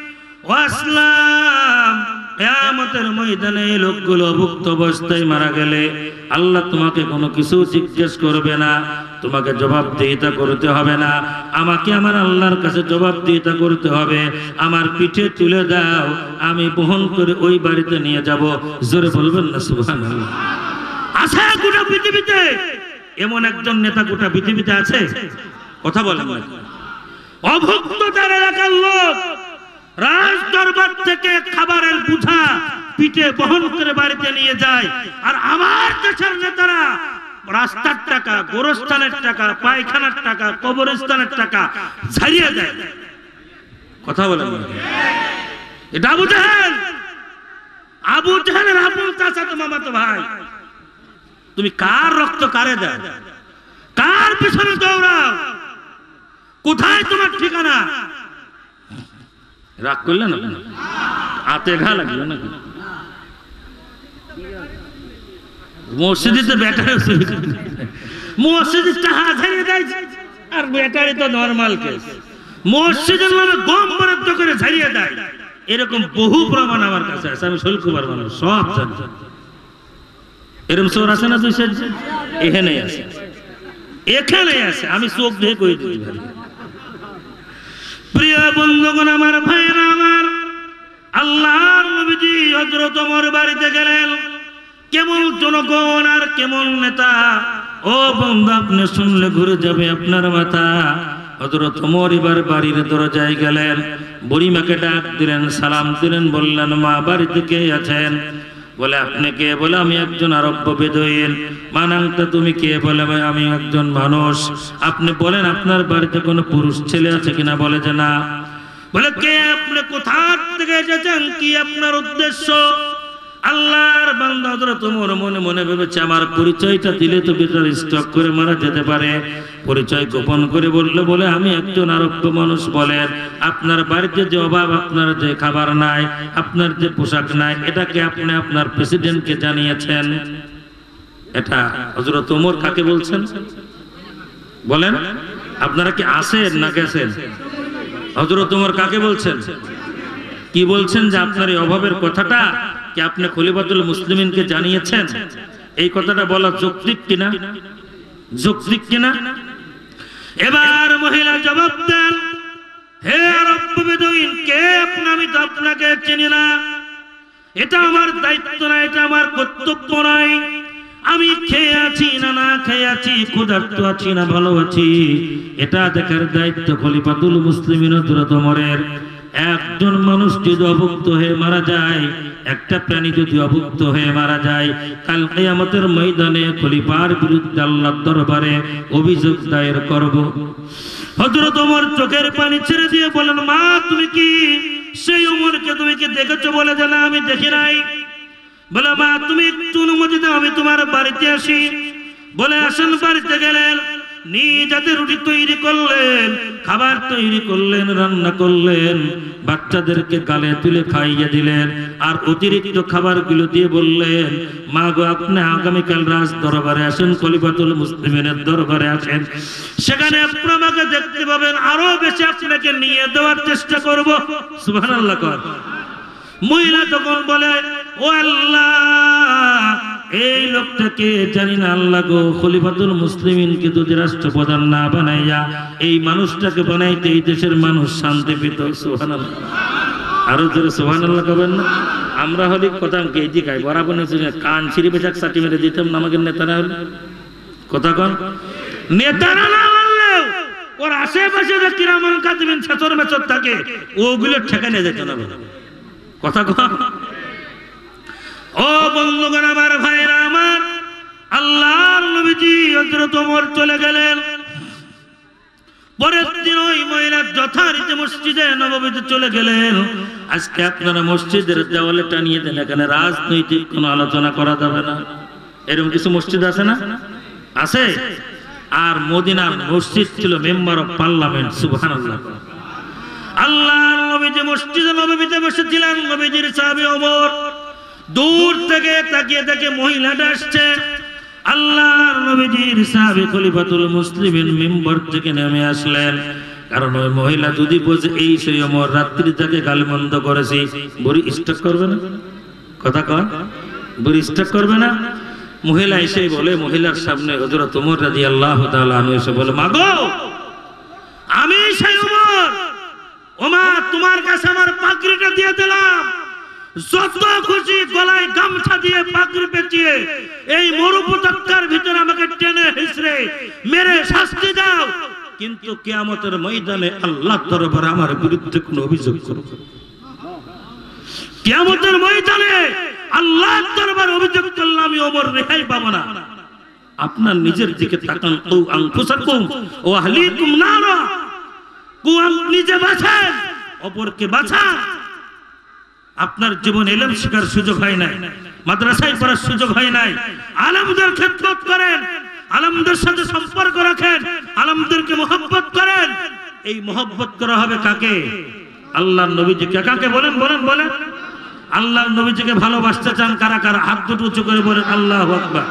আসলাম, কিয়ামতের ময়দানে এই লোকগুলো অভুক্ত অবস্থায় মারা গেলে আল্লাহ তোমাকে কোনো কিছু জিজ্ঞেস করবে না, তোমাকে জবাবদিহিতা করতে হবে না, আমাকে আমার আল্লাহর কাছে জবাবদিহিতা করতে হবে। আমার পিঠে তুলে দাও, আমি বহন করে ওই বাড়িতে নিয়ে যাব। জোরে বলবেন না সুবহানাল্লাহ? আছে গোটা পৃথিবীতে এমন একজন নেতা, গোটা পৃথিবীতে আছে? কথা বলেন না। অভুক্ত তার এলাকার লোক রাজ দরবার থেকে খাবারের বুঝা পিঠে বহন করে বাড়িতে নিয়ে যায়, আর আমার দেশের নেতারা রাস্তার টাকা, গোরস্থানের টাকা, পায়খানার টাকা, কবরস্থানের টাকা ছাড়িয়ে দেয়। কথা বলেন না? এটা আবু জাহেল, আবু জাহেলের আপন চাচাতো মামাতো ভাই। তুমি কার রক্ত কারে দেয়? কার পিছনে দৌড়াও? কোথায় তোমার ঠিকানা? রাগ করলেন না? হাতে ঘা লাগলো নাকি? মসজিদে ব্যাটারি, মসজিদে টাকা ছেড়ে দেয়, আর ব্যাটারি তো নরমাল কেস। মসজিদের নামে গম বরাদ্দ করে ছাড়িয়ে দেয়, এরকম বহু প্রমাণ আমার কাছে আছে। আমি শুল্ক পারবো না, সব জানি। এরকম চোর আছে না? দুই সাইড এখানে আছে, এখানে আছে, আমি চোখ দিয়ে কই দিতে পারি। প্রিয় বন্ধুগণ আমার, ভাইরা আমার, আল্লাহর নবীজি হযরত ওমর বাড়িতে গেলেন। কেমন জনগণ আর কেমন নেতা! ও বন্ধু, আপনি শুনলে ঘুরে যাবে আপনার মাথা। হযরত ওমর এবার বাড়ির দরজায় গেলেন, বুড়িমাকে ডাক দিলেন, সালাম দিলেন, বললেন, মা বাড়িতে কে আছেন? বলে, আপনি কে? বলে, আমি একজন আরব্য বেদুইন। মানাংটা, তুমি কে? বলে, আমি একজন মানুষ। আপনি বলেন আপনার বাড়িতে কোনো পুরুষ ছেলে আছে কিনা? বলে যে না। বলে, কে আপনি? কোথা থেকে এসেছেন? কি আপনার উদ্দেশ্য? আল্লাহর বান্দা হযরত ওমর মনে মনে ভেবেছে, আমার পরিচয়টা দিলে তো বেটার স্টক করে মারা যেতে পারে। পরিচয় গোপন করে বলে, আমি একজন আরব্য মানুষ। বলেন, আপনার বাড়িতে যে অভাব, আপনার যে খাবার নাই, আপনার যে পোশাক নাই, এটাকে আপনি আপনার প্রেসিডেন্টকে জানিয়েছেন? এটা হযরত ওমর কাকে বলছেন? বলেন, আপনারা কি আসেন না গেছেন? হযরত ওমর কাকে বলছেন? কি বলছেন? যে আপনার এই অভাবের কথাটা কি আপনি খলিফাতুল মুসলিমিনকে জানিয়েছেন? এই কথাটা বলা যৌক্তিক কিনা? যৌক্তিক কিনা? এবার মহিলা জবাব দেন, হে আরব বেদুইন, কে আপনি? আমি তো আপনাকে চিনি না। এটা আমার দায়িত্ব না, এটা আমার কর্তব্য নয়। আমি খেয়ে আছি না না খেয়ে আছি, ক্ষুধার্ত আছি না ভালো আছি, এটা দেখার দায়িত্ব খলিফাতুল মুসলিমিন হযরত ওমরের। একজন মানুষ যদি অভুক্ত হয়ে মারা যায়, একটা প্রাণী যদি অভুক্ত হয়ে মারা যায়, কাল কিয়ামতের ময়দানে খলিফার বিরুদ্ধে আল্লাহর দরবারে অভিযোগ দায়ের করব। হযরত ওমর চোখের পানি ছেড়ে দিয়ে বলেন, মা তুমি কি সেই ওমরকে তুমি কি দেখেছো? বলে যে না, আমি দেখি নাই। বলে, মা তুমি একটু অনুমতি দাও, আমি তোমার বাড়িতে আসি। বলে, আসেন। বাড়িতে গেলেন, নিজ হাতে রুটি তৈরি করলেন, খাবার তৈরি করলেন, রান্না করলেন, বাচ্চাদেরকে গালে তুলে খাইয়ে দিলেন। আর অতিরিক্ত খাবারগুলো দিয়ে বললেন, মা গো, আপনি আগামীকাল রাজ দরবারে আসেন, খলিফাতুল মুসলিমিনের দরবারে আসেন, সেখানে আপনি আমাকে দেখতে পাবেন, আরো বেশি আপনাকে নিয়ে দেওয়ার চেষ্টা করব। সুবহানাল্লাহ কর। মহিলা তখন বলে, ও আল্লাহ, এই লোকটাকে জানি না আল্লাহ গো, খলিফাতুল মুসলিমিনকে যদি রাষ্ট্রপ্রধান না বানাইয়া এই মানুষটাকে বানাইতে এই দেশের মানুষ শান্তি পেত। সুবহানাল্লাহ। আরো জোরে সুবহানাল্লাহ করবেন না? আমরা হলি কথা এই দিকাই বরাবর কান ছিঁড়ে বেচাক চাটি মেরে দিতাম না আমাদের নেতারা হলে। কথা কন, নেতারা না বললেও ওর আশেপাশে যে কিরামান কাতিবিন ছেচর মেচর থাকে, ওগুলো ঠেকানে যেত না। কথা কন। ও বন্ধুগণ আমার, ভাইরা আমার, আল্লাহর নবীজি হযরত ওমর চলে গেলেন। পরের দিন ওই মহিলা যথারীতি মসজিদে নববীতে চলে গেলেন। আজকে আপনারা মসজিদের দেওয়ালে টানিয়ে দেন, এখানে রাজনৈতিক কোনো আলোচনা করা যাবে না। এরকম কিছু মসজিদ আছে না? আছে। আর মদিনার মসজিদ ছিল মেম্বার অফ পার্লামেন্ট। সুবহানাল্লাহ। আল্লাহর নবীজি মসজিদে নববীতে বসেছিলেন। নবীজির সাহাবী ওমর দূর থেকে তাকিয়ে দেখে মহিলাটা আসছে। আল্লাহর নবীজির সাহাবী খলিফাতুল মুসলিমিন মিম্বর থেকে নেমে আসলেন। কারণ ওই মহিলা যদি বোঝে এই সেই ওমর রাত্রি থেকে গালমন্দ করেছি, বুড়ি স্টক করবে না? কথা কয়, বুড়ি স্টক করবে না? মহিলা এসে বলে, মহিলার সামনে হযরত ওমর রাদিয়াল্লাহু তাআলা আনহু এসে বলে, মা গো, আমি সেই ওমর। ওমা, তোমার কাছে আমার পাগড়িটা দিয়ে দিলাম, যত খুশি গলায় গামছা দিয়ে পাগড়ি পেঁচিয়ে এই মরুপত্যকার ভিতরে আমাকে টেনে হিঁচড়ে মেরে শাস্তি দাও, কিন্তু কিয়ামতের ময়দানে আল্লাহর দরবারে আমার বিরুদ্ধে কোনো অভিযোগ করো। কিয়ামতের ময়দানে আল্লাহর দরবারে অভিযোগ করলে আমি ওমর রেহাই পাবো না। আপনার নিজের দিকে তাকান। ও আনফুসাকুম ও আহলিকুম নারা, নিজে বাঁচান, অপরকে বাঁচান। আপনার জীবন ইলম শিখার সুযোগ হয় নাই, মাদ্রাসায় পড়ার সুযোগ হয় নাই, আলেমদের খেদমত করেন, আলেমদের সাথে সম্পর্ক রাখেন, আলেমদেরকে মহব্বত করেন। এই মহব্বত করা হবে কাকে? আল্লাহর নবীজিকে। কাকে? বলেন বলেন বলেন। আল্লাহর নবীজিকে ভালোবাসতে চান কারা কারা? হাত দুটো উঁচু করে বলেন আল্লাহু আকবার।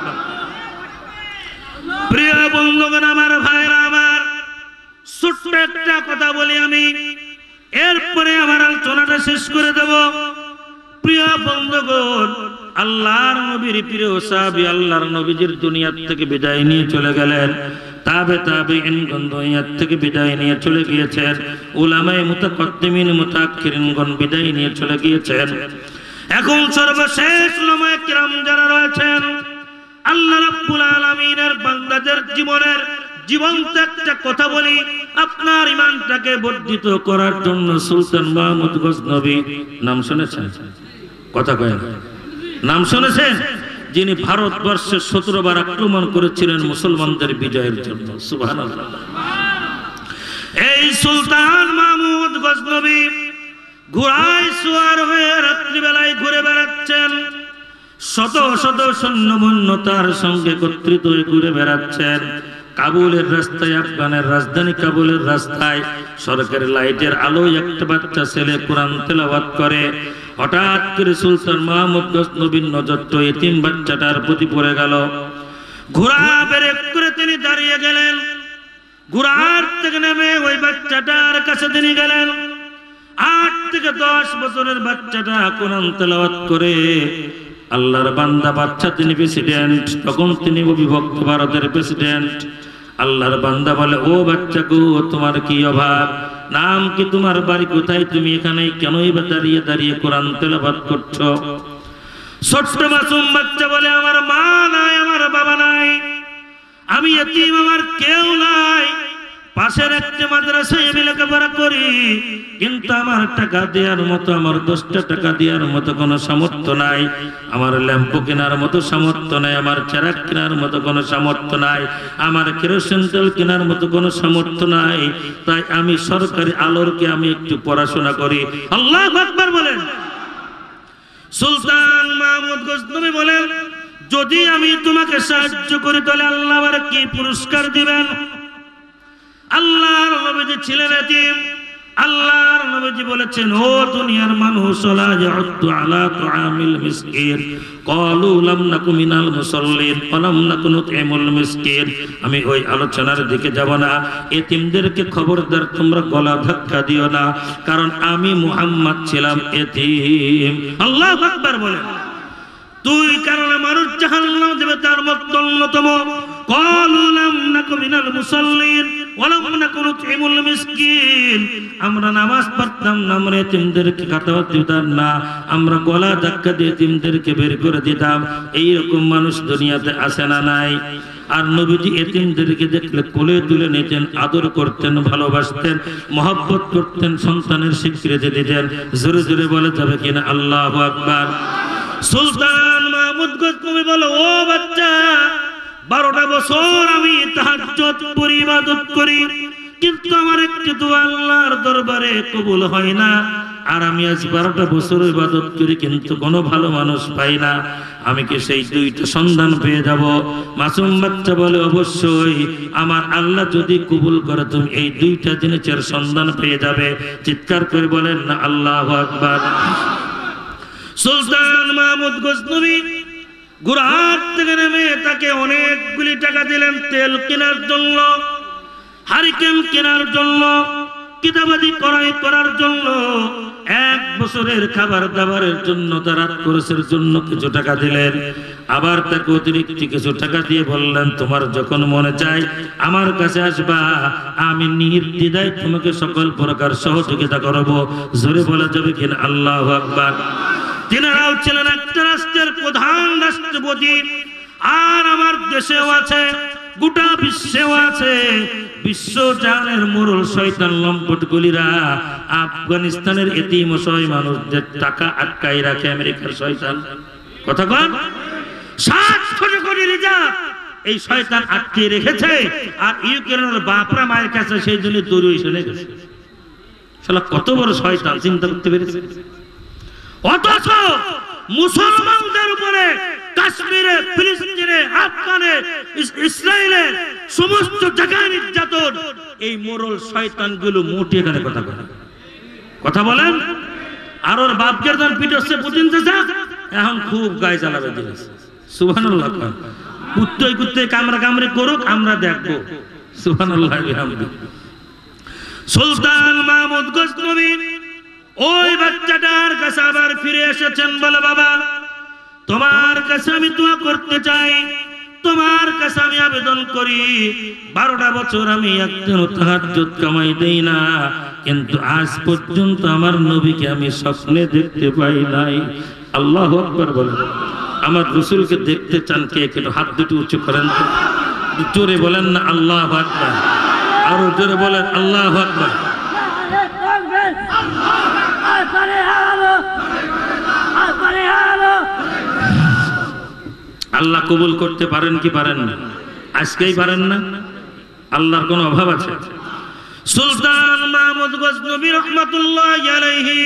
প্রিয় বন্ধুগণ আমার, ভাইরা আমার, ছোট্ট একটা কথা বলি আমি, এরপরে আমার আলোচনাটা শেষ করে দেব। প্রিয় বন্ধুগণ, আল্লাহর নবীর প্রিয় সাহাবী আল্লাহর নবীজির দুনিয়া থেকে বিদায় নিয়ে চলে গেলেন। তাবেঈনগণ দুনিয়া থেকে বিদায় নিয়ে চলে গিয়েছেন। উলামায়ে মুতাকাদ্দিমিন মুতাআখিরিনগণ বিদায় নিয়ে চলে গিয়েছেন। এখন সর্বশেষ উলামায়ে কিরাম যারা রয়েছেন, আল্লাহ রাব্বুল আলামিনের বান্দাদের জীবনের জীবন্ত একটা কথা বলি, আপনার ঈমানটাকে বর্ধিত করার জন্য সুলতান মাহমুদ গজনবী নাম শুনেছেন? কথা কয় না, নাম শুনেছেন? যিনি ভারতবর্ষে 17 বার আক্রমণ করেছিলেন মুসলমানদের বিজয়ের জন্য। সুবহানাল্লাহ। এই সুলতান মাহমুদ গজনবী ঘোড়ায় সওয়ার হয়ে রাত্রিবেলায় ঘুরে বেড়াচ্ছেন। শত শত সৈন্য তার সঙ্গে একত্রিত হয়ে ঘুরে বেড়াচ্ছেন। কাবুলের রাস্তায়, আফগানের রাজধানী কাবুলের রাস্তায় সরকারি লাইটের আলোয় একটা বাচ্চা ছেলে কোরআন তেলাওয়াত করে। হঠাৎ করে সুলতান মাহমুদ গজনবীর নজরটা এতিম বাচ্চাটার প্রতি পড়ে গেল। ঘোড়া ব্রেক করে তিনি দাঁড়িয়ে গেলেন। ঘোড়ার থেকে নেমে ওই বাচ্চাটার কাছে তিনি গেলেন। 8 থেকে 10 বছরের বাচ্চাটা কোরআন তেলাওয়াত করে। আল্লাহর বান্দা বাচ্চা, তিনি প্রেসিডেন্ট, তখন তিনি অবিভক্ত ভারতের প্রেসিডেন্ট। আল্লাহর বান্দা বলে, ও বাচ্চা গো, তোমার কি অভাব? নাম কি? তোমার বাড়ি কোথায়? তুমি এখানে কেনই বা দাঁড়িয়ে দাঁড়িয়ে কোরআন তেলাওয়াত করছো? ছোট্ট মাসুম বাচ্চা বলে, আমার মা নাই, আমার বাবা নাই, আমি এতিম, আমার কেউ নাই। পাশের একটা মাদ্রাসায় আমি লেখাপড়া করি, কিন্তু আমার টাকা দেওয়ার মতো, আমার 10টা টাকা দেওয়ার মতো কোনো সামর্থ্য নাই। আমার ল্যাম্পো কেনার মতো সামর্থ্য নাই, আমার চেরাক কেনার মতো কোনো সামর্থ্য নাই, আমার কেরোসিন তেল কেনার মতো কোনো সামর্থ্য নাই। তাই আমি সরকারি আলোরকে আমি একটু পড়াশোনা করি। আল্লাহু আকবার বলেন। সুলতান মাহমুদ গজনবী বলেন, যদি আমি তোমাকে সাহায্য করি তাহলে আল্লাহ আমার কি পুরস্কার দিবেন? আল্লাহর নবীজি ছিলেন এতিম। আল্লাহর নবীজি বলেছেন, ও দুনিয়ার মানুষ, লা ইয়াউদ্দু আলা তুআমিল মিসকিন, ক্বালু লাম নাকু মিনাল মুসাল্লিন ওয়া লাম নাকু নুতইমুল মিসকিন। আমি ওই আলোচনার দিকে যাব না। এতিমদেরকে খবরদার তোমরা গলা ধাক্কা দিও না, কারণ আমি মুহাম্মদ ছিলাম এতিম। আল্লাহু আকবার বলেন। দুই কারণে মানুষ জাহান্নাম যাবে, তার মধ্যে অন্যতম ক্বালু লাম নাকু মিনাল মুসাল্লিন ওয়া লাম নাকু নুতইমুল মিসকিন। আমরা নামাজ পড়তাম না, আমরা এতিমদেরকে খাওয়াতে দিতাম না, আমরা গলা ধাক্কা দিয়ে এতিমদেরকে বের করে দিতাম। এইরকম মানুষ দুনিয়াতে আছে না নাই? আর নবীজি এতিমদেরকে দেখলে কোলে তুলে নিতেন, আদর করতেন, ভালোবাসতেন, মহব্বত করতেন, সন্তানের স্বীকৃতি দিতেন। জোরে জোরে বলে যাবে কিনা আল্লাহু আকবার। সুলতান মাহমুদ গজনবী বলে, ও বাচ্চা, 12টা বছর আমি তাহাজ্জুদ পড়ি, ইবাদত করি, কিন্তু আমার একটি দোয়া আল্লাহর দরবারে কবুল হয় না। আর আমি আজ 12টা বছর ইবাদত করি, কিন্তু কোনো ভালো মানুষ পাই না। আমি কি সেই 2টা সন্ধান পেয়ে যাব? মাসুম বাচ্চা বলে, অবশ্যই, আমার আল্লাহ যদি কবুল করে তুমি এই 2টা জিনিসের সন্ধান পেয়ে যাবে। চিৎকার করে বলেন না আল্লাহু আকবার। সুলতান মাহমুদ গজনবী ঘোড়ার থেকে নেমে তাকে অনেকগুলি টাকা দিলেন তেল কেনার জন্য, হারিকেন কেনার জন্য, কিতাবাদি ক্রয় করার জন্য, 1 বছরের খাবার দাবারের জন্য, তার খরচের জন্য কিছু টাকা দিলেন। আবার তাকে অতিরিক্ত কিছু টাকা দিয়ে বললেন, তোমার যখন মনে চায় আমার কাছে আসবা, আমি নির্দ্বিধায় তোমাকে সকল প্রকার সহযোগিতা করব। জোরে বলা যাবে কিনা আল্লাহু আকবার। তিনারাও ছিলেন একটা রাষ্ট্রের প্রধান রাষ্ট্রপতি। আর আমার দেশেও আছে, গোটা বিশ্বেও আছে। বিশ্ব জাহানের মোরল শয়তান লম্পট গুলিরা আফগানিস্তানের এতিম অসহায় মানুষদের টাকা আটকাই রাখে। আমেরিকার শয়তান, কথা কন, 7 কোটি রিজার্ভ এই শয়তান আটকে রেখেছে। আর ইউক্রেনের বাপরা মায়ের কাছে সেই জন্য দূরে চলে গেছে। শালা কত বড় শয়তান, চিন্তা করতে পেরেছে? অথচ মুসলমানদের উপরে কাশ্মীরে, ফিলিস্তিনে, আফগানে, ইসরায়েলে সমস্ত জায়গায় নির্যাতন। এই মোরল শয়তানগুলো মোটে এখানে কথা বলেন। আর ওর বাপকে যখন পিটছে পুতিন চাচা, এখন খুব গায়ে জ্বালাবে দিয়েছে। সুবহানাল্লাহ। কুত্তই কুত্তই কামড়া কামড়ি করুক, আমরা দেখবো। সুবহানাল্লাহ। সুলতান মাহমুদ গজনবী ওই বাচ্চাটার কাছে আবার ফিরে এসেছেন। বলে, বাবা, তোমার কাছে আমি দোয়া করতে চাই, তোমার কাছে আমি আবেদন করি। 12টা বছর আমি একদিনও তাহাজ্জুদ কামাই দেই না, কিন্তু আজ পর্যন্ত আমার নবীকে আমি স্বপ্নে দেখতে পাই নাই। আল্লাহু আকবার বলেন। আমার রাসূলকে দেখতে চান কে? একটু হাত দুটো উঁচু করেন তো, জোরে বলেন না আল্লাহু আকবার, আরো জোরে বলেন আল্লাহু আকবার। আল্লাহ কবুল করতে পারেন কি পারেন না? আজকেই পারেন না? আল্লাহর কোনো অভাব আছে? সুলতান মাহমুদ গজনবী রাহমাতুল্লাহি আলাইহি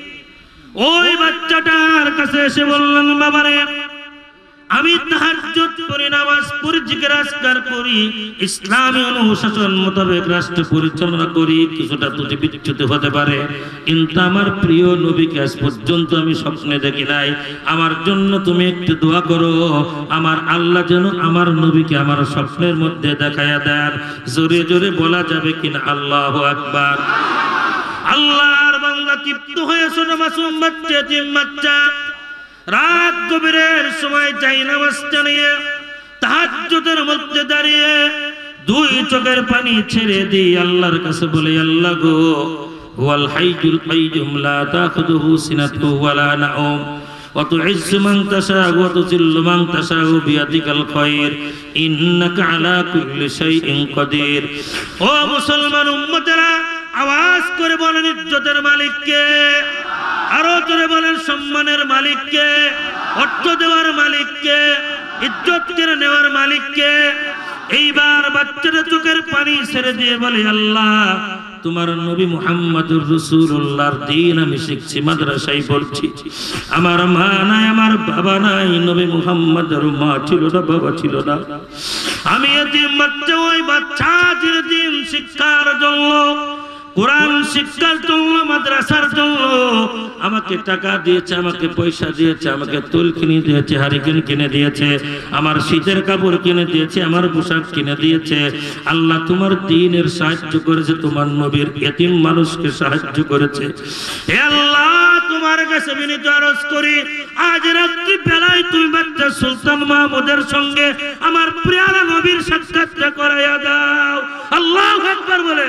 ওই বাচ্চাটার কাছে এসে বললেন, বাবারে আমি তাহাজ্জুদ পড়ি, নামাজ পড়ি, জিকির আজকার করি, ইসলামী অনুশাসন মোতাবেক রাষ্ট্র পরিচালনা করি, কিছুটা ত্রুটি বিচ্যুতি হতে পারে, কিন্তু আমার প্রিয় নবীকে আজ পর্যন্ত আমি স্বপ্নে দেখি নাই। আমার জন্য তুমি একটু দোয়া করো, আমার আল্লাহ যেন আমার নবীকে আমার স্বপ্নের মধ্যে দেখায়া দেন। জোরে জোরে বলা যাবে কিনা আল্লাহু আকবার। আল্লাহর বান্দা তৃপ্ত হয়ে ছোট মাসুম বাচ্চা, এতিম বাচ্চা রাত গভীরের সময় যাই নামাজটা নিয়ে তাহাজ্জুদের মধ্যে দাঁড়িয়ে দুই চোখের পানি ছেড়ে দিয়ে আল্লাহর কাছে বলে, আল্লাহ গো, ওয়াল হাইয়ুল কাইয়ুম লা তাখুযুহু সিনাতুন ওয়ালা নাওম ওয়া তুইজ্জু মান তাশাউ ওয়া তুযিল্লু মান তাশাউ বিয়াদিকাল খায়র ইন্নাকা আলা কুল্লি শাইইন কাদির। ও মুসলমান উম্মতেরা, আওয়াজ করে বলেন ইজ্জতের মালিক কে? আরো জোরে বলেন সম্মানের মালিক কে? অর্থ দেওয়ার মালিক কে? ইজ্জত কেড়ে নেওয়ার মালিক কে? এইবার বাচ্চাটা চোখের পানি ছেড়ে দিয়ে বলে, আল্লাহ তোমার নবী মুহাম্মদুর রাসূলুল্লাহর দ্বীন আমি শিখছি, মাদ্রাসায় পড়ছি, আমার মা নাই, আমার বাবা নাই, নবী মুহাম্মদের মা ছিল না, বাবা ছিল না, আমি এতিম বাচ্চা। ওই বাচ্চা দ্বীন শিক্ষার জন্য, কোরআন শিক্ষার জন্য, মাদ্রাসার জন্য আমাকে টাকা দিয়েছে, আমাকে পয়সা দিয়েছে, আমাকে তুল কিনে দিয়েছে, হারিকেন কিনে দিয়েছে, আমার শীতের কাপড় কিনে দিয়েছে, আমার পোশাক কিনে দিয়েছে। আল্লাহ তোমার দ্বীনের সাহায্য করেছে, তোমার নবীর এতিম মানুষকে সাহায্য করেছে। হে আল্লাহ, তোমার কাছে বিনীত আরজ করি, আজ রাত্রি বেলায় তুমি বাচ্চা সুলতান মাহমুদের সঙ্গে আমার প্রিয় নবীর সাক্ষাৎটা করাইয়া দাও। আল্লাহু আকবার বলে।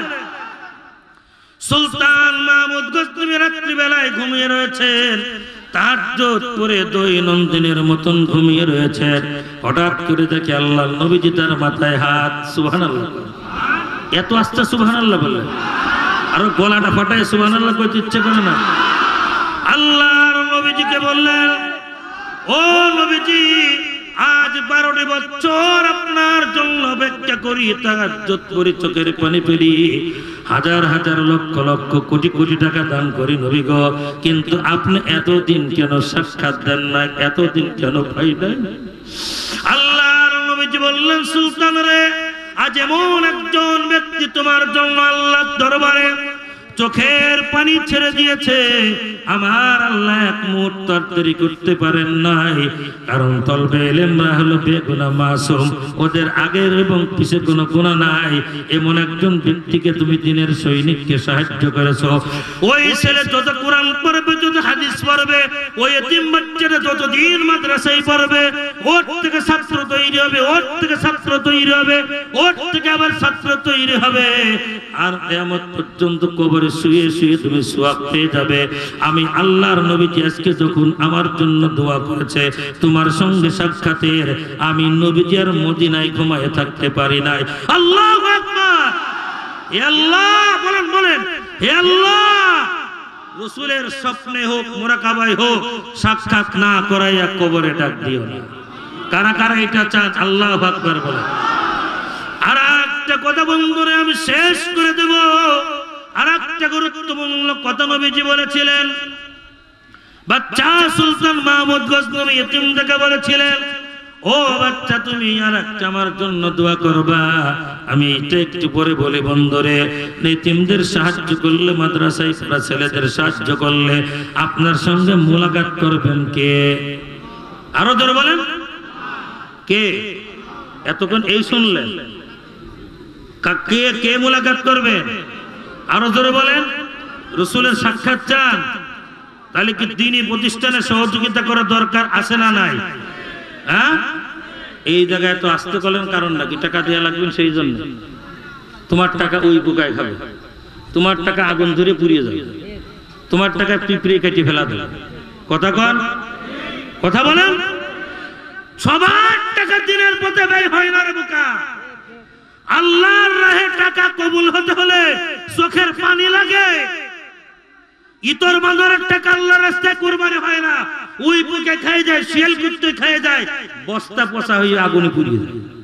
সুলতান মাহমুদ গজনবী রাত্রি বেলায় ঘুমিয়ে রয়েছেন, তাহাজ্জুদ পড়ে দৈনন্দিনের মতন ঘুমিয়ে রয়েছেন। হঠাৎ করে দেখে আল্লাহর নবীজি তার মাথায় হাত। সুবহানাল্লাহ। এত আস্তে সুবহানাল্লাহ বলে, আরো গলাটা ফাটায় সুবহানাল্লাহ কইতে ইচ্ছে করে না। আল্লাহর নবীজিকে বললেন, ও নবীজি, আজ 12টি বছর আপনার জন্য অপেক্ষা করি, তাহাজ্জুদ করি, চোখের পানি ফেলি, হাজার হাজার লক্ষ লক্ষ কোটি কোটি টাকা দান করি নবী গো, কিন্তু আপনি এতদিন কেন সাক্ষাৎ দেন না, এতদিন কেন পাই নাই? আল্লাহর নবীজি বললেন, সুলতান রে, আজ এমন একজন ব্যক্তি তোমার জন্য আল্লাহর দরবারে চোখের পানি ছেড়ে দিয়েছে, আমার আল্লাহ এক মুহূর্ত দেরি করতে পারেন নাই, কারণ তলবে ইলমরা হলো বেগুনাহ মাসুম, ওদের আগের এবং পিছে কোনো গুনাহ নাই। এমন একজন ব্যক্তিকে তুমি দিনের সৈনিককে সাহায্য করেছো। ওই ছেলে যত কোরআন পড়বে, যত হাদিস পড়বে, ওই এতিম বাচ্চাটা যত দিন মাদ্রাসায় পড়বে, ওর থেকে ছাত্র তৈরি হবে, ওর থেকে ছাত্র তৈরি হবে, ওর থেকে আবার ছাত্র তৈরি হবে, আর কিয়ামত পর্যন্ত কবরে শুয়ে শুয়ে তুমি সওয়াব পেয়ে যাবে। আমি আল্লাহর নবীজি আজকে যখন আমার জন্য দোয়া করেছে তোমার সঙ্গে সাক্ষাতের, আমি নবীজি আর মদিনায় ঘুমায় থাকতে পারি নাই। আল্লাহু আকবার। হে আল্লাহ, বলেন বলেন, হে আল্লাহ, রাসূলের স্বপ্নে হোক, মুরাকাবায় হোক, সাক্ষাৎ না করাইয়া কবরে ডাক দিও না। কারা কারা এটা চান? আল্লাহু আকবার বলেন। আর একটা কথা বন্ধুরে আমি শেষ করে দেব। আর একটা গুরুত্বপূর্ণ কথা নবীজি বলেছিলেন, বাচ্চা সুলতান মাহমুদ গজনবী এতিমটাকে বলেছিলেন, ও বাচ্চা, তুমি আর একটা আমার জন্য দোয়া করবা। আমি এটা একটু পরে বলি বন্ধুরে, এতিমদের সাহায্য করলে, মাদ্রাসায় পড়া ছেলেদের সাহায্য করলে আপনার সঙ্গে মোলাকাত করবেন কে? আরো জোরে বলেন, কে? এতক্ষণ এই শুনলেন, কে কে মোলাকাত করবেন? আরো জোরে বলেন। রাসূলের সাক্ষাৎ চান? তাহলে কি দ্বীনি প্রতিষ্ঠানে সহযোগিতা করা দরকার আছে না নাই? হ্যাঁ, এই জায়গায় তো আসতে বলেন কারণ নাকি টাকা দেওয়া লাগবেন সেই জন্য। তোমার টাকা ওই পোকায় খাবে, তোমার টাকা আগুন ধরে পুড়িয়ে যাবে, তোমার টাকা পিঁপড়ে কেটে ফেলা দেবে। কথা কন, কথা বলেন। সবার টাকা দিনের পথে ব্যয় হয় না রে বোকা। আল্লাহর রাহে টাকা কবুল হতে হলে চোখের পানি লাগে। ইতর বাজারের টাকা আল্লাহর রাস্তায় কুরবানি হয় না, ওই পোকে খেয়ে যায়, শিয়াল কুত্তে খেয়ে যায়, বস্তা পচা হয়ে আগুনে পুড়িয়ে যায়।